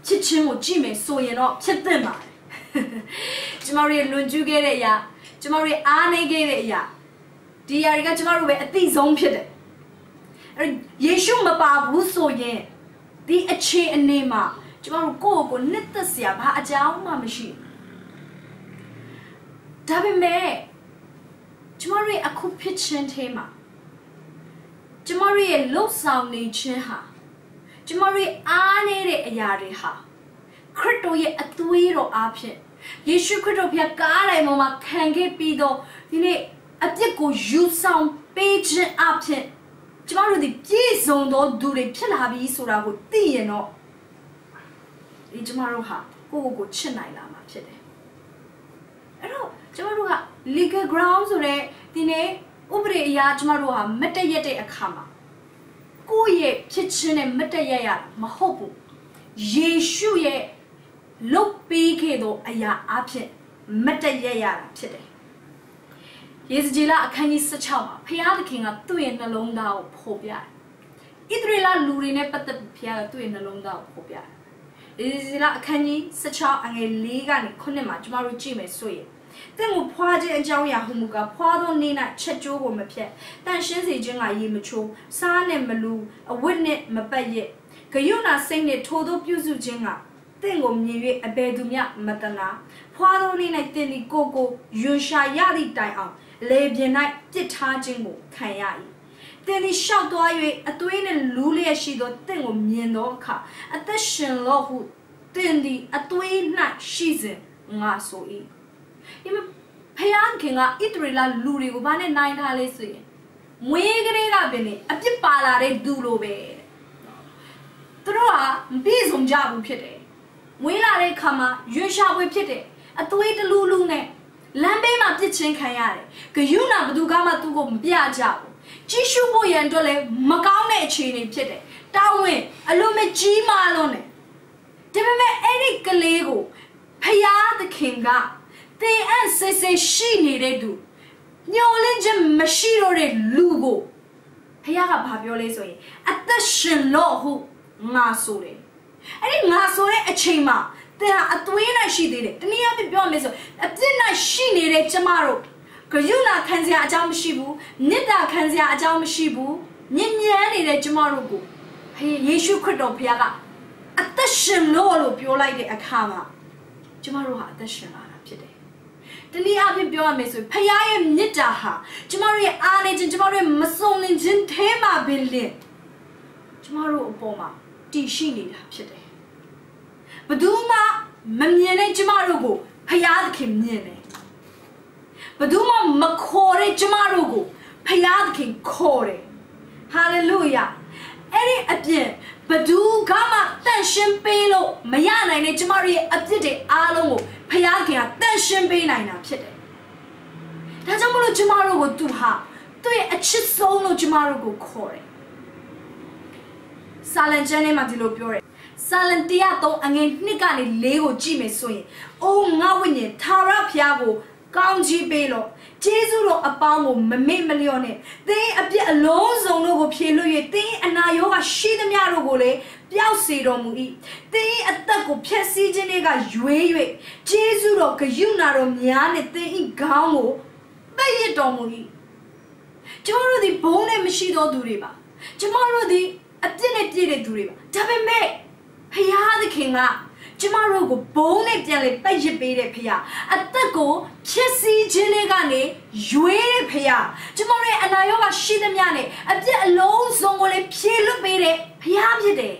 ချစ်ချင်းကိုကြည့်မယ်ဆိုရင်တော့ဖြစ်သင့်ပါတယ်ကျမတို့ရဲ့လွန်ကျူးခဲ့တဲ့အရာကျမတို့ရဲ့အားနည်းခဲ့တဲ့အရာဒီအရာတွေကကျမတို့ပဲအသိဆုံးဖြစ်တယ်အဲယေရှုမပါဘူးဆိုရင်ဒီအခြေအနေမှာကျမတို့ကိုယ့်ကိုယ်နှစ်သက်စရာဘာအကြောင်းမှမရှိဒါပေမဲ့ကျမတို့ရဲ့အခုဖြစ်ခြင်းထဲမှာကျမတို့ရဲ့လှုပ်ဆောင်နေခြင်းဟာကျမတို့ရဲ့အားနည်းတဲ့အရာတွေဟာခရစ်တော်ရဲ့အသွေးတော်အားဖြင့်ယေရှုခရစ်တော်ဘုရားကားတိုင်းပေါ်မှာခံခဲ့ပြီးတော့ဒီနေ့အပြစ်ကိုယူဆောင်ပေးခြင်းအားဖြင့်ကျမတို့ဒီပြည့်စုံသောသူတွေဖြစ်လာပြီဆိုတာကိုသိရင်တော့ဒီကျမတို့ဟာကိုယ့်ကိုယ်ကိုချစ်နိုင်လာမှာဖြစ်တယ်အဲ့တော့ကျမတို့က legal ground ဆိုတဲ့ဒီနေ့ဥပဒေအရာကျမတို့ဟာမတည့်ရတဲ့အခါမှာကိုယ့်ရဲ့ဖြစ်ခြင်းနဲ့မတည့်ရရမဟုတ်ဘူးယေရှုရဲ့လုပ်ပေးခဲ့သောအရာအဖြစ်မတည့်ရရတာဖြစ်တယ်ယေဇကျေလအခန်းကြီးสิบหกမှာဖခင်သခင်ကသူ့ရဲ့နှလုံးသားကိုဖော်ပြတယ်ဣသရေလလူတွေနဲ့ပတ်သက်ပြီးဖခင်ကသူ့ရဲ့နှလုံးသားကိုဖော်ပြတယ်ယေဇကျေလအခန်းကြီးสิบหกအငယ်၄ကနေခုနှစ်မှာကျမတို့ကြည့်မယ်ဆိုရင်တင့်ကိုဖွာခြင်းအကြောင်းအရာဟူမူကားဖွာသောနေ့၌ချက်ကျိုးကိုမဖြတ်တန်ရှင်းစေခြင်းကရေမချိုးစားနဲ့မလူအဝတ်နဲ့မပတ်ရက်ဂယုဏစိတ်နဲ့ထိုသောပြုစုခြင်းကတင့်ကိုမြင်၍အဘယ်သူမျှမတနာဖွာသောနေ့၌တင်ဒီကိုကိုယွန်ရှာရသည့်တိုင်အောင်လေပြင်း၌ပြစ်ထားခြင်းကိုခံရ၏တင်ဒီလျှောက်သွား၍အသွေးနှင့်လူးလျက်ရှိသောတင့်ကိုမြင်သောအခါအသက်ရှင်လောဟုတင်ဒီအသွေး၌ရှိစဉ်ငါဆို၏ဒီမှာဖခင်ကဣသရေလလူတွေကိုဘာနဲ့နိုင်ထားလဲဆိုရင်မွေးကလေးကပင်လေအပြစ်ပါလာတဲ့သူလိုပဲသူတို့ကမပြည့်စုံကြဘူးဖြစ်တယ်မွေးလာတဲ့ခါမှာရွှေရှာပွေဖြစ်တယ်အသွေးတလူလူနဲ့လမ်းဘေးမှာပြစ်ချင်းခံရတယ်ဂယုဏဘသူကမှသူ့ကိုမပြကြဘူးကြီးရှုဖို့ရန်အတွက်လည်းမကောင်းတဲ့အခြေအနေဖြစ်တယ်တောင်းဝင်အလိုမကြီးမားလုံးနဲ့ဒါပေမဲ့အဲ့ဒီကလေးကိုဖခင်သခင်ကတင်အပ်စစ်စစ်ရှိနေတဲ့သူညှော်လင့်ခြင်းမရှိတော့တဲ့လူကိုဖခင်ကဘာပြောလဲဆိုရင်အသက်ရှင်လို့ဟုငါဆိုတယ်အဲ့ဒီငါဆိုတဲ့အချိန်မှာတင်ဟာအသွေး၌ရှိသေးတယ်တနည်းအားဖြင့်ပြောရမယ်ဆိုအပြစ်၌ရှိနေတဲ့ကျမတို့ဂယုဏခံစရာအကြောင်းမရှိဘူးမေတ္တာခံစရာအကြောင်းမရှိဘူးညဉ့်ညမ်းနေတဲ့ကျမတို့ကိုယေရှုခရစ်တော်ဖခင်ကအသက်ရှင်လို့လို့ပြောလိုက်တဲ့အခါမှာကျမတို့ဟာအသက်ရှင်လာတာဖြစ်တယ်တနည်းအားဖြင့်ပြောရမယ်ဆိုဖခင်ရဲ့မေတ္တာဟာကျမတို့ရဲ့အားနဲ့ခြင်းကျမတို့ရဲ့မစုံလင်ခြင်းထဲမှာပင်လင်ကျမတို့အပေါ်မှာတည်ရှိနေတာဖြစ်တယ်ဘယ်သူမှမမြင်တဲ့ကျမတို့ကိုဖခင်သခင်မြင်တယ်ဘယ်သူမှမခေါ်တဲ့ကျမတို့ကိုဖခင်သခင်ခေါ်တယ်ဟာလေလုယာအဲ့ဒီအပြင်ဘယ်သူကမှတန်ရှင်းပေးလို့မရနိုင်တဲ့ကျမတို့ရဲ့အပြစ်တွေအားလုံးကိုဖခင်ကတန်ရှင်းပေးနိုင်တာဖြစ်တယ်ဒါကြောင့်မလို့ကျမတို့ကိုသူဟာသူ့ရဲ့အချစ်ဆုံးလို့ကျမတို့ကိုခေါ်တယ်စာလံကျမ်းထဲမှာဒီလိုပြောတယ်စာလံone oh threeအငယ်twoကနေfourကိုကြည့်မယ်ဆိုရင်အိုးငါဝိညာဉ်ထာဝရဘုရားကိုကောင်းကြီးပေးလို့ဂျေဇုတော်အပေါင်းကိုမမေ့မလျော့နဲ့သင်အပြစ်အလုံးစုံတို့ကိုဖြေလွှတ်၍သင်အနာရောဂါရှိသမျှတို့ကိုလည်းပျောက်စေတော်မူ၏သင်အသက်ကိုဖျက်ဆီးခြင်းတွေကရွေး၍ဂျေဇုတော်ဂယုဏတော်များနဲ့သင်၏ခေါင်းကိုပိတ်ရတော်မူ၏ကျွန်တော်တို့ဒီဘုန်းနဲ့မရှိသောသူတွေပါကျွန်တော်တို့ဒီအပြစ်နဲ့ပြည့်တဲ့သူတွေပါဒါပေမဲ့ဖခင်သခင်ကကျမတို့ကိုဘုံနဲ့ပြန်လေပိတ်ရပေးတဲ့ဖခင်အသက်ကိုဖြစ်စီခြင်းတွေကနေရွေးတဲ့ဖခင်ကျမတို့ရဲ့အနာရောဂါရှိသမျှနဲ့အပြစ်အလုံးစုံကိုလေဖြေလွတ်ပေးတဲ့ဖခင်ဖြစ်တယ်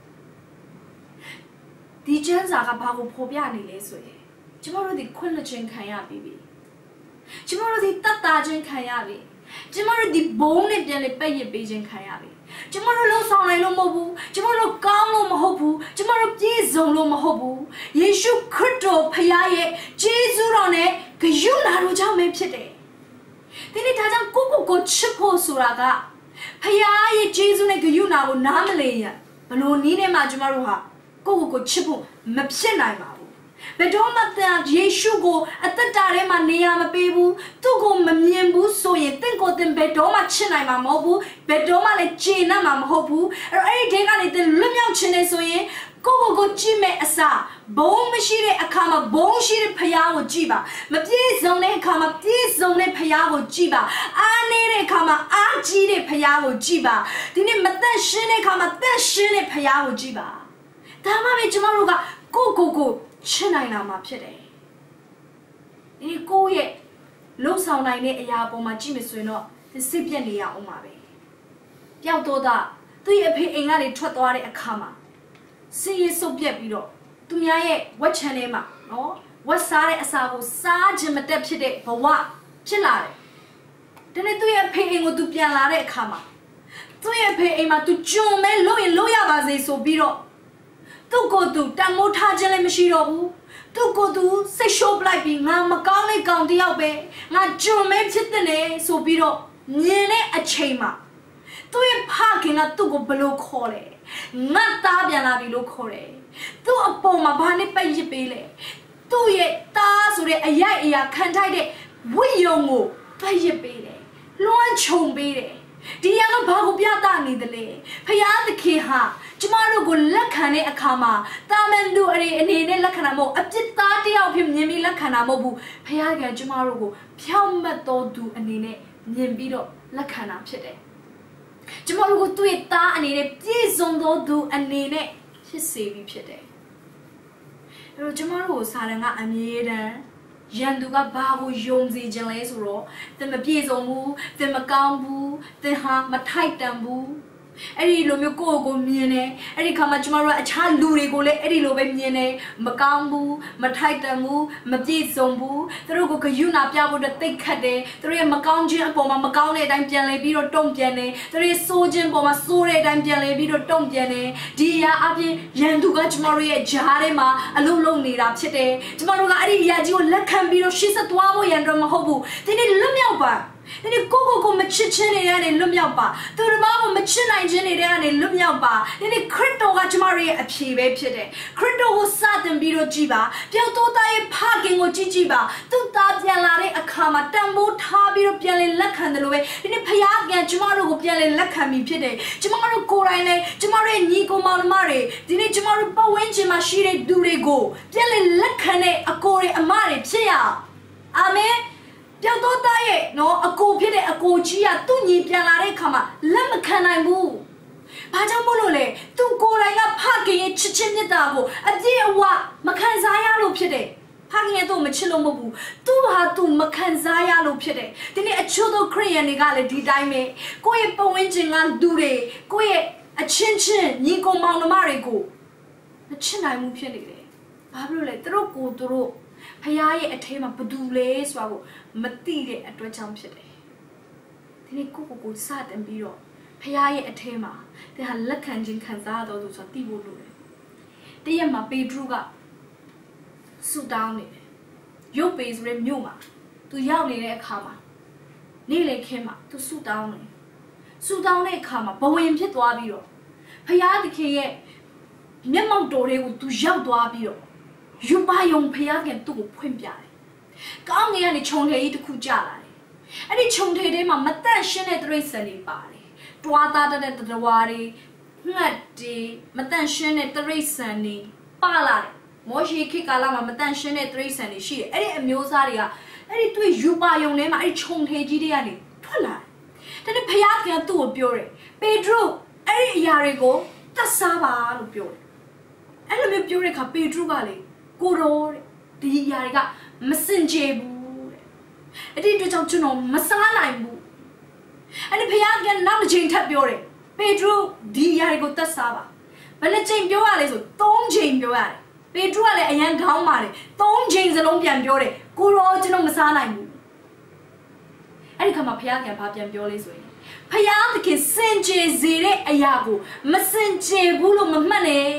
ဒီကျမ်းစာကဘာကိုဖော်ပြနေလဲဆိုရင်ကျမတို့ဒီခွင့်လွှတ်ခြင်းခံရပြီပြီကျမတို့ဒီတတ်တာခြင်းခံရပြီကျမတို့ဒီဘုံနဲ့ပြန်လေပိတ်ရပေးခြင်းခံရပြီကျမတို့လုံးဆောင်နိုင်လို့မဟုတ်ဘူးကျမတို့ကောင်းလို့မဟုတ်ဘူးကျမတို့ပြည့်စုံလို့မဟုတ်ဘူးယေရှုခရစ်တော်ဖခင်ရဲ့ဂျေဇုတော်နဲ့ဂယုဏတော်ကြောင့်ပဲဖြစ်တယ်ဒီနေ့ဒါကြောင့်ကိုကိုကိုချစ်ဖို့ဆိုတာကဖခင်ရဲ့ဂျေဇုနဲ့ဂယုဏကိုနားမလည်ရဘလို့နည်းနဲ့မှကျမတို့ဟာကိုကိုကိုချစ်ဖို့မဖြစ်နိုင်ပါဘူးဘယ်တော့မှတန်ယေရှုကိုအသက်တာထဲမှာနေရာမပေးဘူးသူ့ကိုမမြင်ဘူးဆိုရင်တင့်ကိုတင်ဘယ်တော့မှချစ်နိုင်မှာမဟုတ်ဘူးဘယ်တော့မှလည်းကျေနပ်မှာမဟုတ်ဘူးအဲ့တော့အဲ့ဒီထဲကနေတင်လွတ်မြောက်ခြင်းနဲ့ဆိုရင်ကိုကိုကိုကြည့်မဲ့အစားဘုံမရှိတဲ့အခါမှာဘုံရှိတဲ့ဖရားကိုကြည့်ပါမပြည့်စုံတဲ့အခါမှာပြည့်စုံတဲ့ဖရားကိုကြည့်ပါအားနေတဲ့အခါမှာအားကြီးတဲ့ဖရားကိုကြည့်ပါဒီနေ့မသက်ရှင်းတဲ့အခါမှာသက်ရှင်းတဲ့ဖရားကိုကြည့်ပါဒါမှပဲကျွန်တော်တို့ကကိုကိုကိုချစ်နိုင်လာမှာဖြစ်တယ်ဒီကိုရဲ့လှုပ်ဆောင်နိုင်တဲ့အရာပေါ်မှာကြည့်မယ်ဆိုရင်တော့စိတ်ပြက်နေရအောင်ပါပဲပျောက်တော့တာသူ့ရဲ့အဖေအိမ်ကနေထွက်သွားတဲ့အခါမှာစီးရစုပ်ပြက်ပြီးတော့သူများရဲ့ဝက်ချန်ထဲမှာနော်ဝက်စားတဲ့အစာကိုစားခြင်းမတက်ဖြစ်တဲ့ဘဝဖြစ်လာတယ်ဒီနေ့သူ့ရဲ့အဖေအိမ်ကိုသူပြန်လာတဲ့အခါမှာသူ့ရဲ့အဖေအိမ်မှာသူဂျုံမဲလို့ရင်လို့ရပါစေဆိုပြီးတော့သူ့ကိုယ်သူတန်မိုးထားခြင်းလည်းမရှိတော့ဘူးသူ့ကိုယ်သူစိတ်ရှိုးပလိုက်ပြီးငါမကောင်းတဲ့ကောင်တယောက်ပဲငါဂျုံမဲဖြစ်တဲ့နေဆိုပြီးတော့မြင်တဲ့အချိန်မှာသူ့ရဲ့ဖခင်ကသူ့ကိုဘယ်လိုခေါ်လဲငါသားပြန်လာပြီလို့ခေါ်တယ်သူ့အပေါ်မှာဘာနဲ့ပတ်ရစ်ပေးလဲသူ့ရဲ့သားဆိုတဲ့အရိုက်အရာခံထိုက်တဲ့ဝိယုံကိုပတ်ရစ်ပေးတယ်လွှမ်းခြုံပေးတယ်ဒီရကဘာကိုပြသနေတယ်လဲဖယားသခင်ဟာကျမတို့ကိုလက်ခံတဲ့အခါမှာတာမန်လူအနေအနေနဲ့လက်ခံတာမဟုတ်အပြစ်သားတယောက်ဖြစ်မြင်ပြီးလက်ခံတာမဟုတ်ဘူးဖယားကကျမတို့ကိုဖြောင့်မတ်တော်သူအနေနဲ့မြင်ပြီးတော့လက်ခံတာဖြစ်တယ်ကျမတို့ကိုသူ့ရဲ့သားအနေနဲ့ပြည့်စုံတော်သူအနေနဲ့ဖြစ်စေပြီးဖြစ်တယ်အဲ့တော့ကျမတို့ကိုစာရန်ကအမြဲတမ်းရန်သူကဘာကိုယုံစေခြင်းလဲဆိုတော့သင်မပြည့်စုံဘူးသင်မကောင်းဘူးသင်ဟာမထိုက်တန်ဘူးအဲ့ဒီလိုမျိုးကိုယ့်ကိုမြင်နေအဲ့ဒီခါမှာကျမတို့ကအခြားလူတွေကိုလည်းအဲ့ဒီလိုပဲမြင်နေမကောင်းဘူးမထိုက်တန်ဘူးမပြည့်စုံဘူးသူတို့ကိုဂယုဏပြဖို့တိတ်ခတ်တယ်သူတို့ရဲ့မကောင်းခြင်းအပေါ်မှာမကောင်းတဲ့အတိုင်းပြန်လဲပြီးတော့တုံ့ပြန်တယ်သူတို့ရဲ့ဆိုးခြင်းပေါ်မှာဆိုးတဲ့အတိုင်းပြန်လဲပြီးတော့တုံ့ပြန်တယ်ဒီအရာအပြင်ရန်သူကကျမတို့ရဲ့ဂျားထဲမှာအလုံးလုံးနေတာဖြစ်တယ်ကျမတို့ကအဲ့ဒီအရာကြီးကိုလက်ခံပြီးတော့ရှေ့ဆက်သွားဖို့ရန်တော့မဟုတ်ဘူးဒီနေ့လွတ်မြောက်ပါဒီနေ့ကိုကိုကိုမချစ်ချင်းတွေကနေလွတ်မြောက်ပါသူတို့ဘာကိုမချစ်နိုင်ခြင်းတွေကနေလွတ်မြောက်ပါဒီနေ့ခရစ်တော်ကကျမတို့ရဲ့အဖြေပဲဖြစ်တယ်ခရစ်တော်ကိုစတင်ပြီးတော့ကြည်ပါပျောက်သောသားရဲ့ဖခင်ကိုကြည်ကြည်ပါသူသားပြန်လာတဲ့အခါမှာတန်ဖိုးထားပြီးတော့ပြန်လည်လက်ခံတယ်လို့ပဲဒီနေ့ဖခင်ကကျမတို့ကိုပြန်လည်လက်ခံပြီးဖြစ်တယ်ကျမတို့ကိုယ်တိုင်လည်းကျမတို့ရဲ့ညီကိုမောင်နှမတွေဒီနေ့ကျမတို့ပတ်ဝန်းကျင်မှာရှိတဲ့သူတွေကိုပြန်လည်လက်ခံတဲ့အကိုတွေအမတွေဖြစ်ရအာမင်ပြောက်တော့သားရဲ့နော်အကိုဖြစ်တဲ့အကိုကြီးကသူ့ညီပြန်လာတဲ့အခါမှာလက်မခံနိုင်ဘူး။ဘာကြောင့်မို့လို့လဲ။သူကိုယ်တိုင်ကဖခင်ရဲ့ချစ်ချင်းမြတ်တာကိုအပြည့်အဝမခံစားရလို့ဖြစ်တယ်။ဖခင်ရဲ့တော့မချစ်လို့မဟုတ်ဘူး။သူဟာသူမခံစားရလို့ဖြစ်တယ်။ဒီနေ့အချို့သောခရိယန်တွေကလည်းဒီတိုင်းပဲ။ကိုယ့်ရဲ့ပတ်ဝန်းကျင်ကလူတွေကိုယ့်ရဲ့အချင်းချင်းညီကိုမောင်နှမတွေကိုမချစ်နိုင်ဘူးဖြစ်နေတယ်။ဘာဖြစ်လို့လဲ။သူတို့ကိုသူတို့ဖခင်ရဲ့အထဲမှာဘသူလဲဆိုတာကိုမသိတဲ့အတွက်ကြောင့်ဖြစ်တယ်ဒီနေ့ကိုကိုကိုစတင်ပြီးတော့ဖခင်ရဲ့အထဲမှာသင်ဟာလက်ခံခြင်းခံစားရတော့ဆိုဆိုတာသိဖို့လိုတယ်တရက်မှာပေထရုကဆူတောင်းနေတယ်ရုပ်ပေဆိုတဲ့မြို့မှာသူရောက်နေတဲ့အခါမှာနေ့လေခင်းမှာသူဆူတောင်းနေဆူတောင်းတဲ့အခါမှာဘဝင်ဖြစ်သွားပြီးတော့ဖခင်သခင်ရဲ့မျက်မှောက်တော်တွေကိုသူရောက်သွားပြီးတော့ယူပါယုံဖျားခင်သူ့ကိုဖွင့်ပြတယ်။ကောင်းငယ်ကနေခြုံထေကြီးတစ်ခုကြလာတယ်။အဲ့ဒီခြုံထေထဲမှာမတန့်ရှင်းတဲ့တရိတ်ဆန်တွေပါတယ်။တွားသားတဲ့တဝါတွေငှက်တွေမတန့်ရှင်းတဲ့တရိတ်ဆန်တွေပါလာတယ်။မောရှိခေတ်ကာလမှာမတန့်ရှင်းတဲ့တရိတ်ဆန်တွေရှိတယ်။အဲ့ဒီအမျိုးသားတွေကအဲ့ဒီတွေ့ယူပါယုံထဲမှာအဲ့ဒီခြုံထေကြီးတွေကနေထွက်လာတယ်။ဒါနဲ့ဖျားခင်သူ့ကိုပြောတယ်။ပေထရုအဲ့ဒီအရာတွေကိုတတ်စားပါလို့ပြောတယ်။အဲ့လိုမျိုးပြောတဲ့အခါပေထရုကလေကိုရောတဲ့ဒီຢာတွေကမစင်ကြဘူးတဲ့အဲ့ဒီအတွက်ကြောင့်ကျွန်တော်မစားနိုင်ဘူးအဲ့ဒီဖခင်ကနောက်တစ်ချိန်ထပ်ပြောတယ်ပေထရုဒီຢာတွေကိုတတ်စားပါဘယ်နှချိန်ပြောရလဲဆိုသုံးချိန်ပြောရတယ်ပေထရုကလည်းအရန်ခေါင်းပါတယ်သုံးချိန်စလုံးပြန်ပြောတယ်ကိုရောကျွန်တော်မစားနိုင်ဘူးအဲ့ဒီခါမှာဖခင်ကဘာပြန်ပြောလဲဆိုရင်ဖခင်သခင်စင်ကြယ်စေတဲ့အရာကိုမစင်ကြယ်ဘူးလို့မမှတ်နဲ့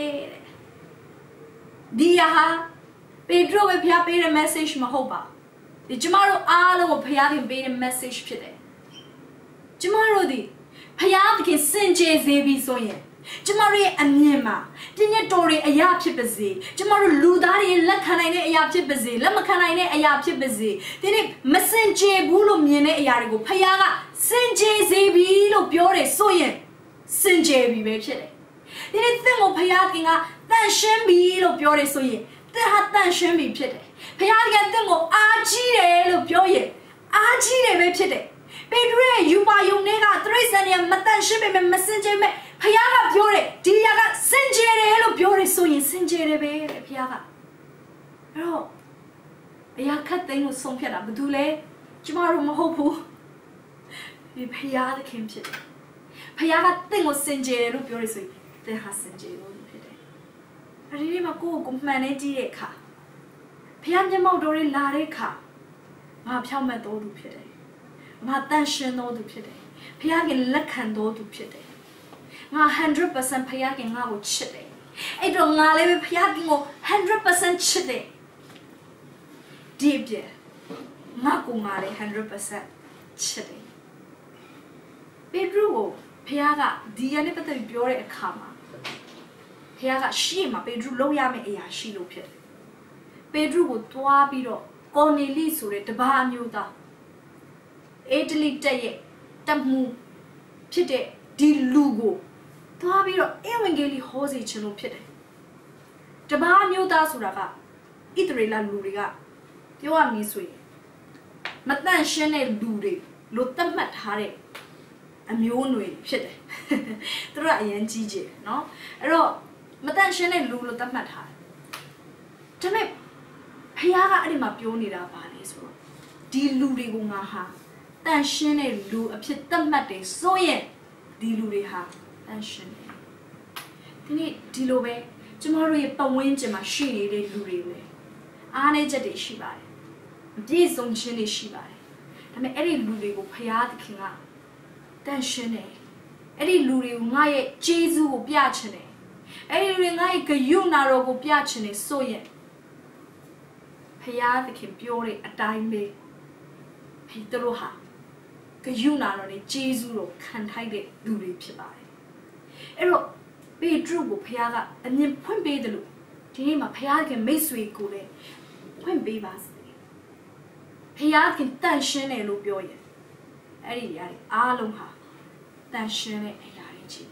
ဒီဟာပေထရုပဲဖျားပေးတဲ့ message မဟုတ်ပါဒီကျမတို့အားလုံးကိုဖျားခင်ပေးတဲ့ message ဖြစ်တယ်ကျမတို့ဒီဖျားသခင်စင်ကြယ်စေပြီဆိုရင် Jamari and Nima, Dinatori, a yapchi busy, Jamaru Ludari, Lakanine, a yapchi busy, Lamakanine, a yapchi busy, then it Messenje Bulu Mine Yarigo, Payaga, Senje Zabilo Biore, Soyen, Senje Bibechele. Then it thing of Payaginga, then Shembi of Biore Soye, then had then Shembi Pite. Payagan thing of Ajire of Bioye, Ajire Pite. Pedre, you buy your nega, Trace and Matan Shimmy, Messenger, Payaga Biore, Diaga, Senjere, hello Biore, so in Senjere, Piaga. Oh, Ayaka thing was some piano, Badule, Jimaru Mohopu. We Payada came to it. Payaga thing was Senjere, Biore, so they has Senjere. I didn't go company car. Piano Modori Lareca. My Piama do pity. My tension no do pity. Piagin Lacan do to pity. My hundred percent Piagin out chitty. I don't live Piagin hundred percent chitty. Deep dear. Makumari hundred percent chitty. Pedro, Piaga, Dianipata Biore a kama. Piaga shima, Pedro Loyame ea shilo pit. Pedro would twa biro, Corneli sure, the bar nuda. Italy day, Tamu, Pite, Di Lugo. Twa biro, Evangeli hosi chino pite. The bar nuda suraga, Itrila luriga. You are me sweet. Matan shene luri, Lutamat hare. A mune pite. Try and G J, no? Ero. Matan shene lulu tamat ha. Tame Piaga anima pionira balis. Di luri gunga ha. Tan shene lu a pit tamate so ye. Di luri ha. Tan shene. Tini dilobe. Tomorrow ye pawin jama shini de luri we. Ane jade shibare. Dis on shini shibare. Tame eri luri go payat kinga. Tan shene. Eri luri ngaye Jesu go piachene. I like a Yunaro Piachine, so yet. Payat can pure a dime bay. Pedroha. Kayunaro, Jesu can't hide it, do it. Ero, be drew Piaga, and then point bay the loop. Jim a Payat can make sweet good. Point bay bas. Payat can tension a loop yoy. Eddie, Alumha. Tension a yari chiba.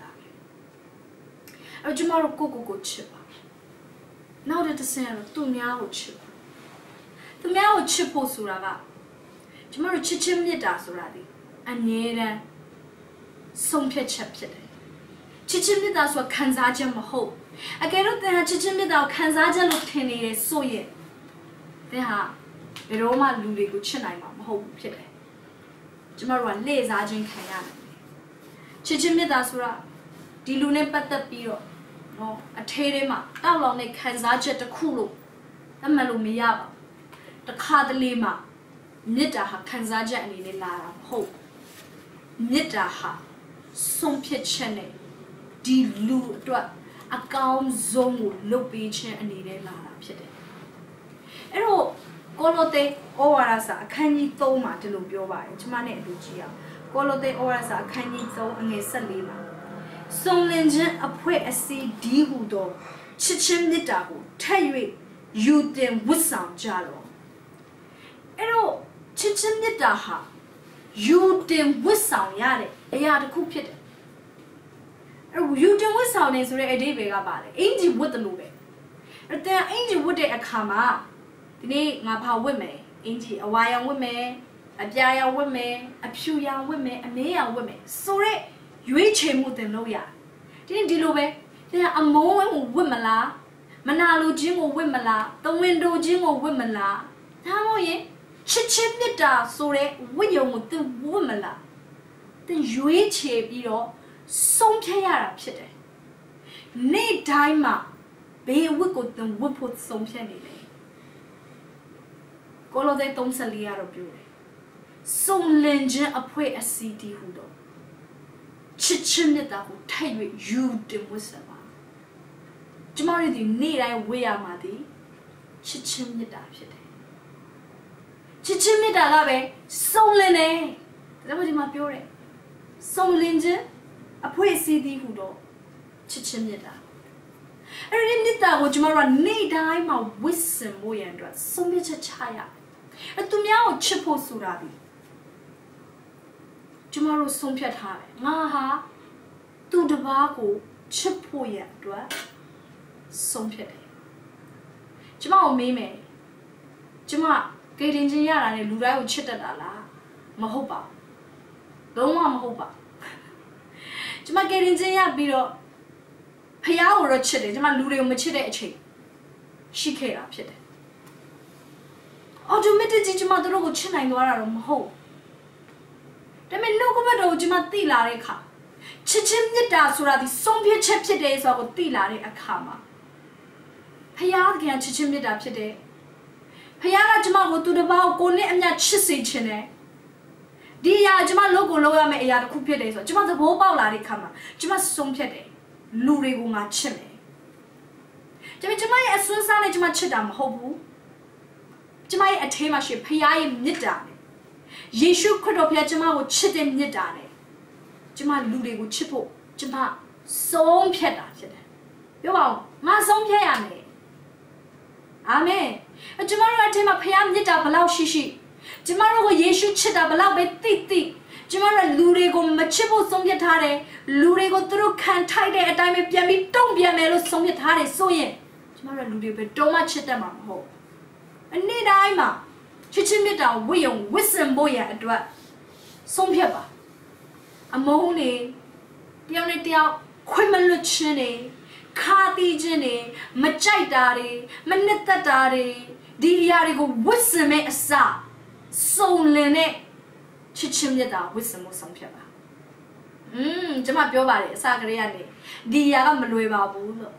A Jumaro Coco go chip. Now that the sand of two meow chip. The meow chip suraga. Jumaro chichim yeta suradi. And near some pitch up yet. Chichim yetas were Kanzajam ho. I get out there chichim without Kanzaja look tenny so ye. They have the Roma Luli good chinima ho pit. Jumaro lays Argent Kayan. Chichim yetas were. Di lune pata piro, no, a terema, down on a Kanzaja the Kulu, the Malumiaba, the Kadalima, Nitaha Kanzaja and in Lara, ho. Nitaha, some pitchene, di lu, a gown zongo, low beach and in Lara pit. Ero, Golote, Orasa, a canny thoma to Lubioba, it's money Lucia. Golote Orasa, a canny tho and a salima. Song legend a poet a sea dihudo, chichim nitahu, taywe, you then wissam jalo. Ero, chichim nitaha, you then wissam yade, a yard cooped. You then wissam is a day about it, ain't you with the lube? But there ain't you with a kama. The name my power women, ain't you a wire women, a jaya women, a few young women, a male women. Sorry. You ain't chemo them no ya. Didn't deal away. There are more women la. Manalo jingle women la. The window jingle women la. How are ye? Chichim nita, sorry, when you with the woman la. Then you ain't chip, you know, some kayara pit. Nay, timer. Be wiggled them whip with some penny. Golo de Tom Salia of beauty. Some legend a poet a city hudo. Chichimnita who tied with you the wisdom. Tomorrow the need I wear madi. Chichimnita pit. Chichimnita lave, so lene. That was my pure. Some legend a poet city hudo. ချစ်ချင်းမြတ်တာအဲ့ဒီမြတ်တာကိုကျမတို့ကနေတိုင်းမှာဝစ်စင်ဖို့ရန်အတွက်ဆုံးဖြတ်ချက်ချရအဲ့သူများကိုချစ်ဖို့ဆိုတာဒီကျမတို့ဆုံးဖြတ်ထားတယ်ငါဟာသူတစ်ပါးကိုချစ်ဖို့ရန်အတွက်ဆုံးဖြတ်တယ်ကျမကိုမေးမယ်ကျမဂေတင်ချင်းရတာနဲ့လူတိုင်းကိုချစ်တတ်တာလားမဟုတ်ပါလုံးဝမဟုတ်ပါကျမဂေတင်ချင်းရပြီးတော့ဖះကိုတော့ချစ်တယ်ကျမလူတွေကိုမချစ်တဲ့အချိန်ရှိခဲ့တာဖြစ်တယ်အော်တိုမက်တစ်ကြီးကျမတို့ကိုချစ်နိုင်သွားတာတော့မဟုတ်ဒါပေမဲ့နှုတ်ကပတ်တော်ကိုကျမသိလာတဲ့အခါချစ်ချင်းမြတ်တာဆိုတာဒီဆုံးဖြတ်ချက်ဖြစ်တယ်ဆိုတာကိုသိလာတဲ့အခါမှာဖះကချစ်ချင်းမြတ်တာဖြစ်တယ်ဖះကကျမကိုသူတစ်ပါးကိုကိုနဲ့အမျှချစ်စေချင်တယ်ဒီအရာကျမလုပ်ကိုလုပ်ရမယ့်အရာတစ်ခုဖြစ်တယ်ဆိုတော့ကျမသဘောပေါက်လာတဲ့အခါမှာကျမဆုံးဖြတ်တယ်လူတွေကိုငါချစ်မယ်ကျမကျမရဲ့အစွမ်းစားနဲ့ကျမချစ်တာမဟုတ်ဘူးကျမရဲ့အထဲမှာရှိဖခင်ရဲ့မြတ်တာနဲ့ယေရှုခရစ်တော်ဖခင်ကျမကိုချစ်တဲ့မြတ်တာနဲ့ကျမလူတွေကိုချစ်ဖို့ကျမဆုံးဖြတ်တာဖြစ်တယ်ပြောပါဦးငါဆုံးဖြတ်ရမယ်အာမင်ကျမတို့အထဲမှာဖခင်မြတ်တာဘလောက်ရှိရှိကျမတို့ကိုယေရှုချစ်တာဘလောက်ပဲသိသိကျမတို့လူတွေကိုမချစ်ဖို့ဆုံးဖြတ်ထားတယ်လူတွေကိုသူတို့ခံထိုက်တဲ့အတိုင်းပဲပြန်ပြီးတုံ့ပြန်မယ်လို့ဆုံးဖြတ်ထားတယ်ဆိုရင်ကျမတို့လူတွေပဲတုံးမချစ်တတ်မှာမဟုတ်အနေ့တိုင်းမှာချစ်ချင်းမြတ်တာဝိယုံဝစ်စင်ဖို့ရအတွက်ဆုံးဖြတ်ပါအမုန်းနေတယောက်နဲ့တယောက်ခွင့်မလွတ်ခြင်းနေခါတီးခြင်းနေမကြိုက်တာတွေမနှစ်သက်တာတွေဒီအရာတွေကိုဝစ်စင်မဲ့အစစုံလင်တဲ့ချစ်ချင်းမြတ်တာဝစ်စင်မှုဆုံးဖြတ်ပါอืมကျမပြောပါတယ်အစကလေးကနေဒီအရာကမလွယ်ပါဘူးလို့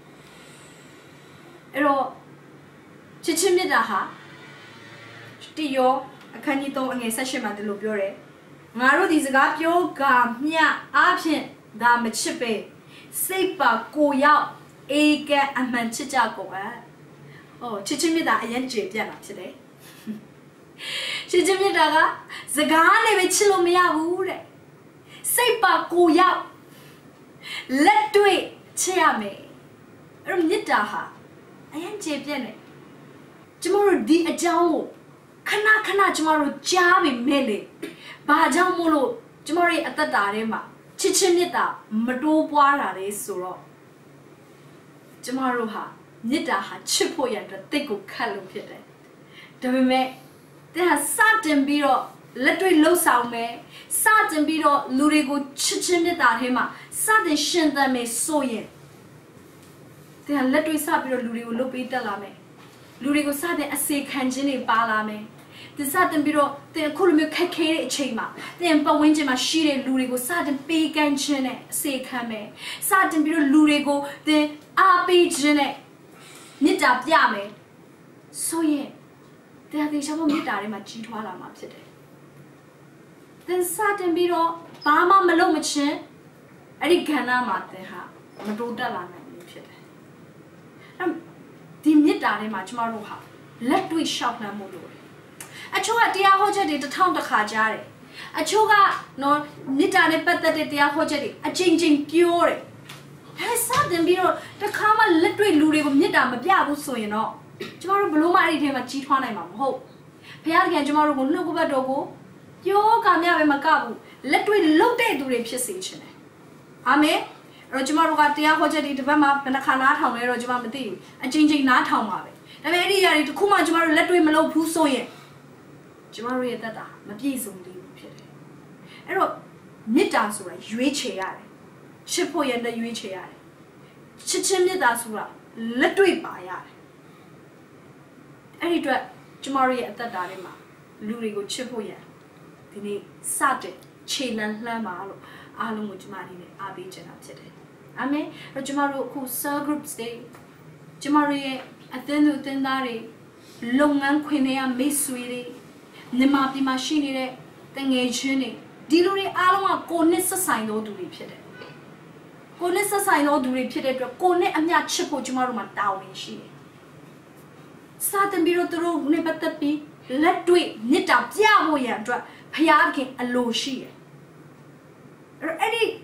အဲ့တော့ချစ်ချင်းမြတ်တာဟာတိယောအခန်းကြီးသုံးအငယ်၁၈မှာဒီလိုပြောတယ်ငါတို့ဒီစကားပြောကမျှအားဖြင့်ဒါမချစ်ပဲစိတ်ပါကိုရောက်အေးကဲအမှန်ချစ်ကြကုန်อ่ะဟောချစ်ချင်းမြတ်တာအရင်ကျေပြတ်တာဖြစ်တယ်ချစ်ချင်းမြတ်တာကစကားနဲ့ပဲချစ်လို့မရဘူးတဲ့စိတ်ပါကိုရောက်လက်တွေ့ချစ်ရမယ်အဲ့တော့မြတ်တာဟာအရင်ကျေပြတ်နေကျမတို့ဒီအကြောင်းကိုခဏခဏကျမတို့ကြားပြီမဲ့လေဘာကြောင့်မို့လို့ကျမတို့ရဲ့အသက်တာထဲမှာချစ်ချင်းမြတ်တာမတိုးပွားတာလေဆိုတော့ကျမတို့ဟာမြတ်တာဟာချစ်ဖို့ရတဲ့တိတ်ကိုခတ်လို့ဖြစ်တယ်ဒါပေမဲ့တဲ့ဟာစတင်ပြီးတော့လက်တွေ့လှုပ်ဆောင်မယ်စတင်ပြီးတော့လူတွေကိုချစ်ချင်းမြတ်တာထဲမှာစတင်ရှင်သန်မယ်ဆိုရင်တဲ့ဟာလက်တွေ့စပြီးတော့လူတွေကိုလှုပ်ပေးတက်လာမယ်လူတွေကိုစတဲ့အစေခံခြင်းတွေပါလာမယ်ဒီစတင်ပြီးတော့တဲ့အခုလိုမျိုးခက်ခဲတဲ့အချိန်မှာတဲ့ပတ်ဝန်းကျင်မှာရှိတဲ့လူတွေကိုစတင်ပေးကမ်းခြင်းနဲ့အစေခံမယ်စတင်ပြီးတော့လူတွေကိုတဲ့အားပေးခြင်းနဲ့မေတ္တာပြမယ်ဆိုရင်တဲ့ဒီချောင်းမေတ္တာထဲမှာကြီးထွားလာမှာဖြစ်တယ်တဲ့စတင်ပြီးတော့ဘာမှမလုပ်မချင်းအဲ့ဒီကဏ္ဍမှာတဲ့ဟာမတိုးတက်လာနိုင်ဘူးဖြစ်တယ်အဲ့ဒီမေတ္တာထဲမှာကျမတို့ဟာလက်တွေ့ရှောက်နှံမှုလို့အချို့ကတရားဟောချက်တွေတစ်ထောင်တစ်ခါကြားတယ်အချို့ကနော်မေတ္တာနဲ့ပတ်သက်တဲ့တရားဟောချက်တွေအချိန်ချင်းပြောတယ်ဒါစတင်ပြီးတော့တခါမှလက်တွေ့လူတွေကိုမေတ္တာမပြဘူးဆိုရင်တော့ကျမတို့ဘလို့မှအဲ့ဒီထဲမှာကြီးထွားနိုင်မှာမဟုတ်ဘုရားခင်ကျမတို့ကိုနှုတ်ကပတ်တော်ကိုပြောကမြပဲမကဘူးလက်တွေ့လုပ်တဲ့သူတွေဖြစ်စေချင်တယ်အာမင်အဲ့တော့ကျမတို့ကတရားဟောချက်တွေတစ်ပတ်မှဘယ်နှခါနားထောင်လဲတော့ကျမမသိဘူးအချိန်ချင်းနားထောင်ပါပဲဒါပေမဲ့အဲ့ဒီຢာတွေတစ်ခုမှကျမတို့လက်တွေ့မလုပ်ဘူးဆိုရင်ကျမတို့ရဲ့သက်တာမပြည့်စုံသေးဘူးဖြစ်တယ်အဲ့တော့မေတ္တာဆိုတာရွေးချယ်ရတယ်ချစ်ဖို့ရတဲ့ရွေးချယ်ရတယ်ချစ်ချင်းမေတ္တာဆိုတာလက်တွေ့ပါရတယ်အဲ့ဒီအတွက်ကျမတို့ရဲ့အသက်တာထဲမှာလူတွေကိုချစ်ဖို့ရဒီနေ့စတဲ့ခြေလမ်းလှမ်းပါလို့အားလုံးကိုကျမအနေနဲ့အားပေးချင်တာဖြစ်တယ်အာမင်အဲ့ကျမတို့အခု cell groups တွေကျမတို့ရဲ့အသင်းသူအသင်းသားတွေလုပ်ငန်းခွင်တွေကမိတ်ဆွေတွေမြန်မာပြည်မှာရှိနေတဲ့တငယ်ချင်းတွေဒီလူတွေအားလုံးကကိုနဲ့ဆက်ဆိုင်သောသူတွေဖြစ်တယ်ကိုနဲ့ဆက်ဆိုင်သောသူတွေဖြစ်တဲ့အတွက်ကိုနဲ့အမျှချစ်ဖို့ကျမတို့မှာတာဝန်ရှိတယ်စတင်ပြီးတော့သူတို့နဲ့ပတ်သက်ပြီးလက်တွေ့မေတ္တာပြဖို့ရန်အတွက်ဘုရားခင်အလိုရှိတယ်အဲ့ဒီ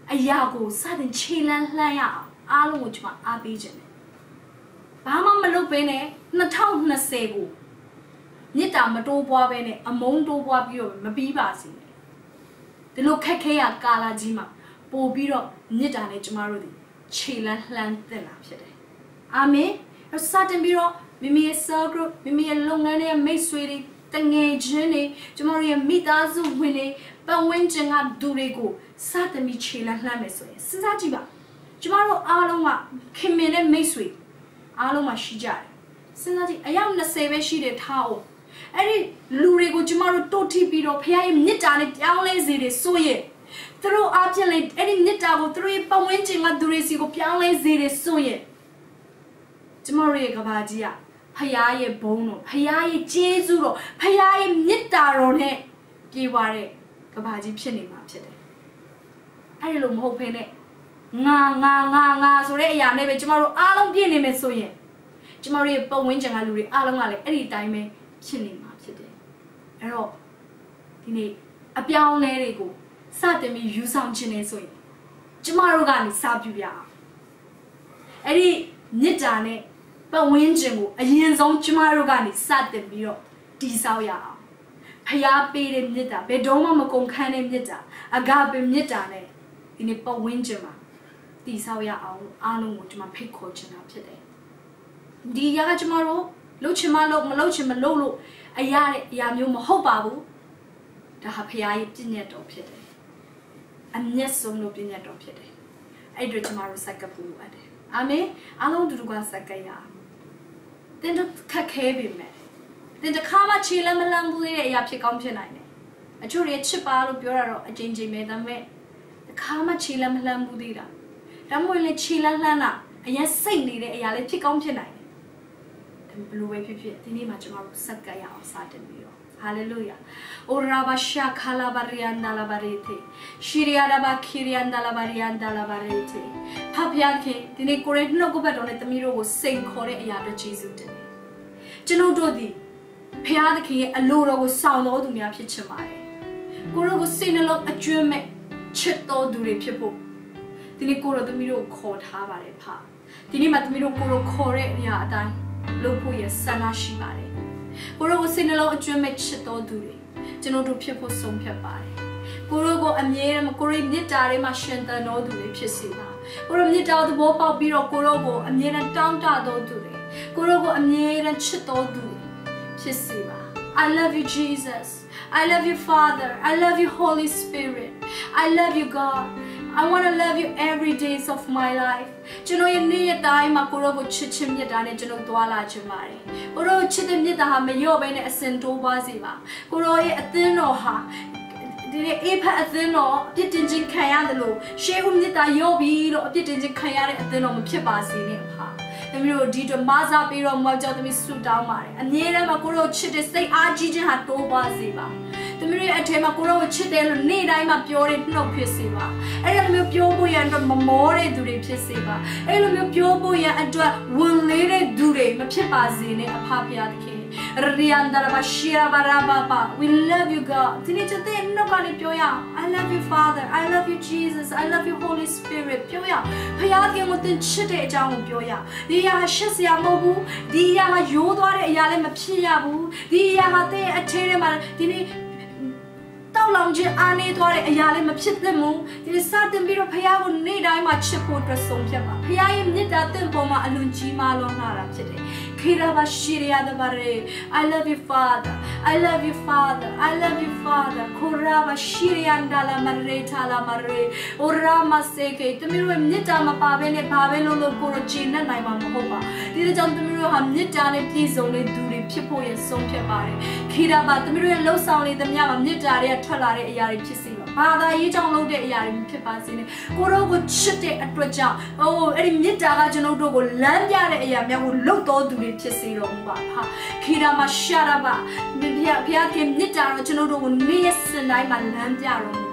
အရာကိုစတင်ခြေလန်းလှမ်းရအောင်အားလုံးကိုကျွန်မအားပေးခြင်းတယ်ဘာမှမလုပ်ဘဲနဲ့နှစ်ထောင်နှစ်ဆယ်ကိုမြစ်တာမတိုးပွားဘဲနဲ့အမုန်းတိုးပွားပြီးတော့မပြီးပါစေနဲ့ဒီလိုခက်ခဲရကာလာကြီးမှာပို့ပြီးတော့မြစ်တာနဲ့ကျမတို့ဒီခြေလန်းလှမ်းသင့်လာဖြစ်တယ်အာမင်စတင်ပြီးတော့မိမိရဲ့ cell group မိမိရဲ့လုပ်ငန်းရဲ့မိတ်ဆွေတွေတငယ်ချင်းတွေကျမတို့ရဲ့မိသားစုဝင်တွေပတ်ဝန်းကျင်ကသူတွေကိုစတင်ပြီးခြေလန်းလှမ်းမယ်ဆိုရင်စဉ်းစားကြည့်ပါကျမတို့အားလုံးကခင်မင်တဲ့မိတ်ဆွေအားလုံးမှာရှိကြတယ်စဉ်းစားကြည့်အယောက်နှစ်ဆယ်ပဲရှိတယ်ထားအောင်အဲ့ဒီလူတွေကိုကျမတို့တိုးထိပ်ပြီးတော့ဖခင်ရဲ့မြစ်တာနဲ့ပြောင်းလဲစေတယ်ဆိုရင်သူတို့အားဖြင့်လေအဲ့ဒီမြစ်တာကိုသူတို့ရဲ့ပတ်ဝန်းကျင်ကသူတွေစီကိုပြောင်းလဲစေတယ်ဆိုရင်ကျမတို့ရဲ့ကဘာကြီးကဖခင်ရဲ့ဘုန်းတော်ဖခင်ရဲ့ကျေးဇူးတော်ဖခင်ရဲ့မြစ်တာတော်နဲ့ပြေဝတဲ့ကဘာကြီးဖြစ်နေမှာဖြစ်တယ်အဲ့ဒီလိုမဟုတ်ဘဲနဲ့ငါငါငါငါဆိုတဲ့အရာနဲ့ပဲကျမတို့အားလုံးပြည့်နေမယ်ဆိုရင်ကျမတို့ရဲ့ပတ်ဝန်းကျင်ကလူတွေအားလုံးကလည်းအဲ့ဒီအတိုင်းပဲဖြစ်နေမှာဖြစ်တယ်အဲ့တော့ဒီနေ့အပြောင်းလဲတွေကိုစတင်ပြီးယူဆောင်ခြင်းနေဆိုရင်ကျမတို့ကနေစပြုရအောင်အဲ့ဒီမြစ်တာနဲ့ပတ်ဝန်းကျင်ကိုအရင်ဆုံးကျမတို့ကနေစတင်ပြီးတော့တည်ဆောက်ရအောင်ဖျားပေးတဲ့မြစ်တာဘယ်တော့မှမကုန်ခန်းတဲ့မြစ်တာအဂါပမြစ်တာနဲ့ဒီနေ့ပတ်ဝန်းကျင်မှာတည်ဆောက်ရအောင်အားလုံးကိုကျမဖိတ်ခေါ်ချင်တာဖြစ်တယ်ဒီရကကျမတို့လှုပ်ချင်မလို့မလှုပ်ချင်မလို့လို့အရာတဲ့အရာမျိုးမဟုတ်ပါဘူးဒါဟာဖခင်ရဲ့ပြည့်ညတ်တော်ဖြစ်တယ်အမျက်ဆုံးလို့ပြည့်ညတ်တော်ဖြစ်တယ်အဲ့တို့ကျမတို့စက္ကပ်ဖို့အပ်တယ်အာမင်အားလုံးတူတူကစက္ကပ်ရတင်တော့ခက်ခဲပြီမဲ့တင်တခါမှခြေလက်မလန့်ဘူးတဲ့အရာဖြစ်ကောင်းဖြစ်နိုင်တယ်အချို့တွေချစ်ပါလို့ပြောတာတော့အချင်းချင်းပဲဒါပေမဲ့တခါမှခြေလက်မလန့်ဘူးသေးတာဒါမှမဟုတ်လေခြေလက်လှမ်းတာအရင်စိတ်နေတဲ့အရာလေးဖြစ်ကောင်းဖြစ်နိုင်တယ်ဘယ်လိုပဲဖြစ်ဖြစ်ဒီနေ့မှာကျွန်တော်တို့စက္ကပ်ရအောင်စတင်ပြီးတော့ဟာလေလုယာအိုရာဘာရှာခလာဘာရီယန်ဒါလာဘာရီတေရှီရီယာဒါဘာခီရီယန်ဒါလာဘာရီယန်ဒါလာဘာရီတေဖဖယာခင်ဒီနေ့ကိုရဲနှုတ်ကပတ်တော်နဲ့သမီးတို့ကိုစိန်ခေါ်တဲ့အရာတွေကျေးဇူးတင်တယ်ကျွန်တော်တို့ဒီဖခင်သခင်ရဲ့အလိုတော်ကိုဆောင်တော်သူများဖြစ်ချင်ပါတယ်ကိုရောကိုစိတ်နှလုံးအကျွမ်းမဲ့ချစ်တော်သူတွေဖြစ်ဖို့ဒီနေ့ကိုရောသမီးတို့ကိုခေါ်ထားပါတယ်ဖဒီနေ့မှာသမီးတို့ကိုရောခေါ်တဲ့အရာအတိုင်းလို့ဖို့ရဆန္ဒရှိပါတယ်ကိုရောကိုစိတ်နှလုံးအကျွမ်းမဲ့ချစ်တော်သူတွေကျွန်တော်တို့ဖြစ်ဖို့ဆုံးဖြတ်ပါတယ်ကိုရောကိုအမြဲတမ်းကိုရောမြစ်တာတွေမှာရှင်သန်တော်သူတွေဖြစ်စေပါကိုရောမြစ်တာသဘောပေါက်ပြီးတော့ကိုရောကိုအမြဲတမ်းတောင်းတတော်သူတွေကိုရောကိုအမြဲတမ်းချစ်တော်သူတွေဖြစ်စေပါ I love you Jesus I love you Father I love you Holy Spirit I love you God I want to love you every days of my life ကျွန်တော်ရဲ့နေ့ရက်တိုင်းမှာကိုရောကိုချစ်ချင်းမြတ်တာနဲ့ကျွန်တော်သွားလာချင်ပါတယ်ကိုရောချစ်တဲ့မြတ်တာဟာမလျော့ဘဲနဲ့အစင်တိုးပွားစေပါကိုရောရဲ့အသင်းတော်ဟာဒီနေ့အေးဖတ်အသင်းတော်အပြစ်တင်ခြင်းခံရတယ်လို့ရှေးဦးမြတ်တာရော့ပြီးလို့အပြစ်တင်ခြင်းခံရတဲ့အသင်းတော်မဖြစ်ပါစေနဲ့ဟာသမီးတို့ဒီတော့မစားပြီးတော့မောက်ကြောင့်သမီးဆုတောင်းပါတယ်အမြဲတမ်းမှာကိုရောချစ်တဲ့စိတ်အားကြီးခြင်းဟာတိုးပွားစေပါသမီးရဲ့အထက်မှာကိုရောကိုချစ်တယ်လို့နေ့တိုင်းမှာပြောတဲ့နှုတ်ဖြစ်စေပါအဲ့လိုမျိုးပြောဖို့ရန်အတွက်မမောတဲ့သူတွေဖြစ်စေပါအဲ့လိုမျိုးပြောဖို့ရန်အတွက်ဝန်လေးတဲ့သူတွေမဖြစ်ပါစေနဲ့အဖဖခင်ရီယန်ဒါဘာရှီယာဘာရာဘာပါ we love you God ဒီနေ့ကျတဲ့နှုတ်ကနေပြောရအောင် I love you Father I love you Jesus I love you Holy Spirit ပြောရဖခင်ကိုတင်ချစ်တဲ့အကြောင်းကိုပြောရဒီအရာရှက်စရာမဟုတ်ဘူးဒီအရာရိုးသွားတဲ့အရာလည်းမဖြစ်ရဘူးဒီအရာဟာတဲ့အထက်ထဲမှာဒီနေ့တောက်လောင်ခြင်းအားနေသွားတဲ့အရာလေးမဖြစ်သင့်ဘူးဒီစတင်ပြီးတော့ဖခင်ကိုနေ့တိုင်းမှာချစ်ဖို့အတွက်ဆုံးဖြတ်ပါဖခင်ရဲ့မြတ်တာတင့်ပေါ်မှာအလွန်ကြီးမားလွန်းလာတာဖြစ်တယ်ခေရာဘာရှိရီယာဒဘာရေ I love you Father I love you Father I love you Father ခိုရာဘာရှိရီယန်ဒါလာမရေထာလာမရေအိုရာမစေကေတမီးတို့မြတ်တာမပါဘဲနဲ့ဘာပဲလို့လို့ကိုရချင်နဲ့နိုင်မှာမဟုတ်ပါဒီကြောင့်တမီးတို့ဟာမြတ်တာနဲ့ပြည့်စုံတဲ့သူတွေဖြစ်ဖို့ရဆုံးဖြတ်ပါတယ်ခေရာဘာတမီးတို့ရဲ့လှုပ်ဆောင်နေသမျှမှာမြတ်တာတွေကထွက်လာတဲ့အရာတွေဖြစ်စေပါဘာသာရေးကြောင့်လုပ်တဲ့အရာတွေဖြစ်ပါစေနဲ့ကိုရောကိုချစ်တဲ့အတွက်ကြောင့်အိုးအဲ့ဒီမြတ်တာကကျွန်တော်တို့ကိုလမ်းပြတဲ့အရာများကိုလုပ်တော်သူတွေဖြစ်စေတော်မူပါဖခေရာမရှာရပါဘုရားဘုရားကမြတ်တာတော့ကျွန်တော်တို့ကိုနေ့ရက်စဉ်တိုင်းမှာလမ်းပြတော်မူပါ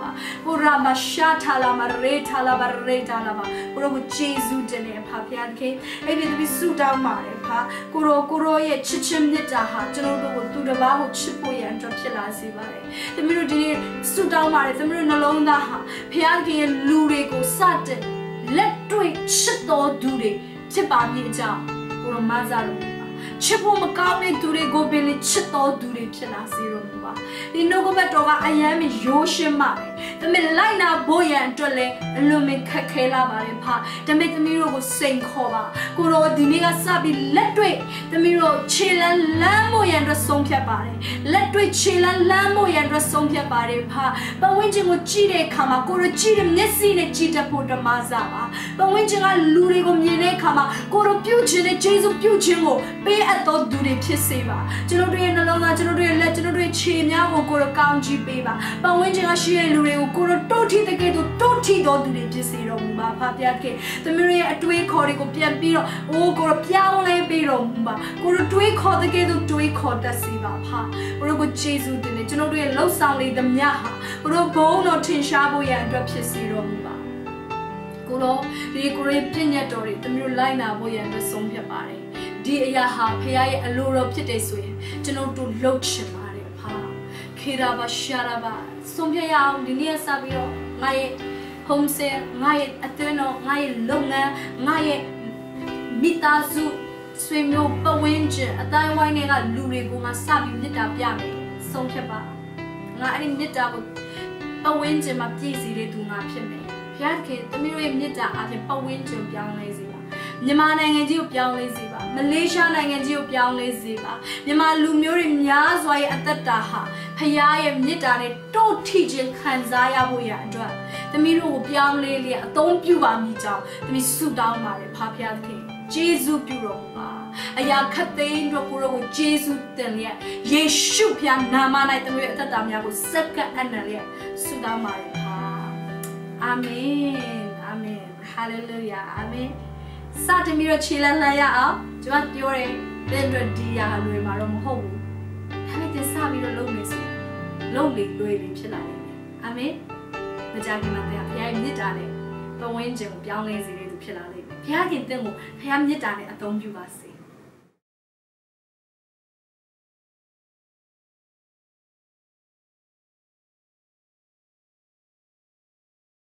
ပါကိုရာမရှာထားလာမရေထားလာပါရေထားလာပါကိုရောကိုဂျေဇုတင်နေဖာဖျားခင်အဲ့ဒီတပည့်ဆုတောင်းပါတယ်ဖာကိုရောကိုရောရဲ့ချစ်ချင်းမြတ်တာဟာကျွန်တော်တို့ကိုသူတစ်ပါးကိုချစ်ဖို့ရန်အတွက်ဖြစ်လာစေပါတယ်သမီးတို့ဒီနေ့ဆုတောင်းပါတယ်သမီးတို့နှလုံးသားဟာဖျားခင်ရဲ့လူတွေကိုစတဲ့လက်တွေ့ချစ်တော်သူတွေဖြစ်ပါမည်အကြောင်းကိုရောမဆာလို့ချစ်ဖို့မကောင်းတဲ့သူတွေကိုပင်ချစ်တော်သူတွေဖြစ်လာစေတော့မှာဒီနှုတ်ကပတ်တော်ကအယမ်းမရိုးရှင်းပါတယ်ဒါပေမဲ့လိုက်နာဖို့ရန်အတွက်လည်းအလွန်မခက်ခဲလာပါတယ်ဖာဒါပေမဲ့သမီးတို့ကိုစိန်ခေါ်ပါကိုရောဒီနေ့ကစပြီးလက်တွေ့သမီးတို့ခြေလန်းလမ်းဖို့ရန်အတွက်ဆုံးဖြတ်ပါတယ်လက်တွေ့ခြေလန်းလမ်းဖို့ရန်အတွက်ဆုံးဖြတ်ပါတယ်ဖာပတ်ဝန်းကျင်ကိုကြည့်တဲ့အခါမှာကိုရောကြည့်တဲ့မျက်စိနဲ့ကြည့်တတ်ဖို့ဓမ္မစာပါပတ်ဝန်းကျင်ကလူတွေကိုမြင်တဲ့အခါမှာကိုရောပြုခြင်းနဲ့ဂျေဇုပြုခြင်းကိုပေးအပ်တော်သူတွေဖြစ်စေပါကျွန်တော်တို့ရဲ့နှလုံးသားကျွန်တော်တို့ရဲ့လက်ကျွန်တော်တို့ရဲ့ခြေများကိုကိုရောကောင်းချီးပေးပါပတ်ဝန်းကျင်ကရှိတဲ့လူတွေကိုကိုရောတိုးထီတကယ်တော့တိုးထီတော်သူတွေဖြစ်စေတော်မူပါဖာပြတ်ခဲ့သမီးရဲ့အတွေးခေါ်တွေကိုပြန်ပြီးတော့အိုးကိုရောပြောင်းလဲပေးတော်မူပါကိုရောတွေးခေါ်တကယ်တော့တွေးခေါ်တတ်စေပါဖာကိုရောကိုဂျေဇုတင်နေကျွန်တော်တို့ရဲ့လှုပ်ဆောင်လေးသမျှဟာကိုရောဘုန်းတော်ထင်ရှားဖို့ရန်အတွက်ဖြစ်စေတော်မူပါကိုရောဒီကိုရောပြည့်ညတ်တော်တွေသမီးတို့လိုက်နာဖို့ရန်အတွက်ဆုံးဖြတ်ပါတယ်ဒီအရာဟာဖခင်ရဲ့အလိုတော်ဖြစ်တယ်ဆိုရင်ကျွန်တော်တို့လှုပ်ချင်ပါတယ်ဖာခေရာဘာရှာရာဘာဆုံးဖြတ်ရအောင်ဒီနေ့ဆက်ပြီးတော့ငါရဲ့ home sale ငါရဲ့အသွင်တော်ငါရဲ့လုပ်ငန်းငါရဲ့မိသားစုဆွေမျိုးပတ်ဝန်းကျင်အတိုင်းဝိုင်းတွေကလူတွေကိုငါစပြီးမြစ်တာပြမယ်ဆုံးဖြတ်ပါငါအဲ့ဒီမြစ်တာကိုပတ်ဝန်းကျင်မှာပြည့်စည်တဲ့သူငါဖြစ်မယ်ဖခင်တမီးတို့ရဲ့မြစ်တာအပြင်ပတ်ဝန်းကျင်ပြောင်းလဲစေပါမြန်မာနိုင်ငံကြီးကိုပြောင်းလဲစေပါမလေးရှားနိုင်ငံကြီးကိုပြောင်းလဲစေပါမြန်မာလူမျိုးတွေများစွာရဲ့အသက်တာဟာဖခင်ရဲ့မြစ်တာနဲ့တို့ထိခြင်းခံစားရဖို့ရအတွက်သမီးတို့ကိုပြောင်းလဲလျက်အသုံးပြုပါမိကြောင်းသမီးဆုတောင်းပါတယ်ဖခင်ခင်ဂျေဇုပြုတော်မူပါအရာခတ်သိမ်းတို့ကိုရောကိုဂျေဇုတင်လျက်ယေရှုဖခင်နာမ၌သမီးရဲ့အသက်တာများကိုစက္ကန့်အနံလျက်ဆုတောင်းပါတယ်ဖာအာမင်အာမင်ဟာလေလုယာအာမင်စတင်ပြီးတော့ခြေလန်းလှမ်းရအောင်ကျွန်မပြောတယ်တဲ့အတွက်ဒီရာလွယ်မှာတော့မဟုတ်ဘူးဒါပေမဲ့တင်စပြီးတော့လုပ်နေဆိုလုပ်လေလွယ်လေဖြစ်လာတယ်အာမင်မကြခင်မှာတရားဖခင်မြစ်တာနဲ့ပဝင်းကျင်ကိုပြောင်းလဲစေတဲ့သူဖြစ်လာလိမ့်မယ်ဖခင်တင်ကိုဖခင်မြစ်တာနဲ့အသုံးပြုပါစေ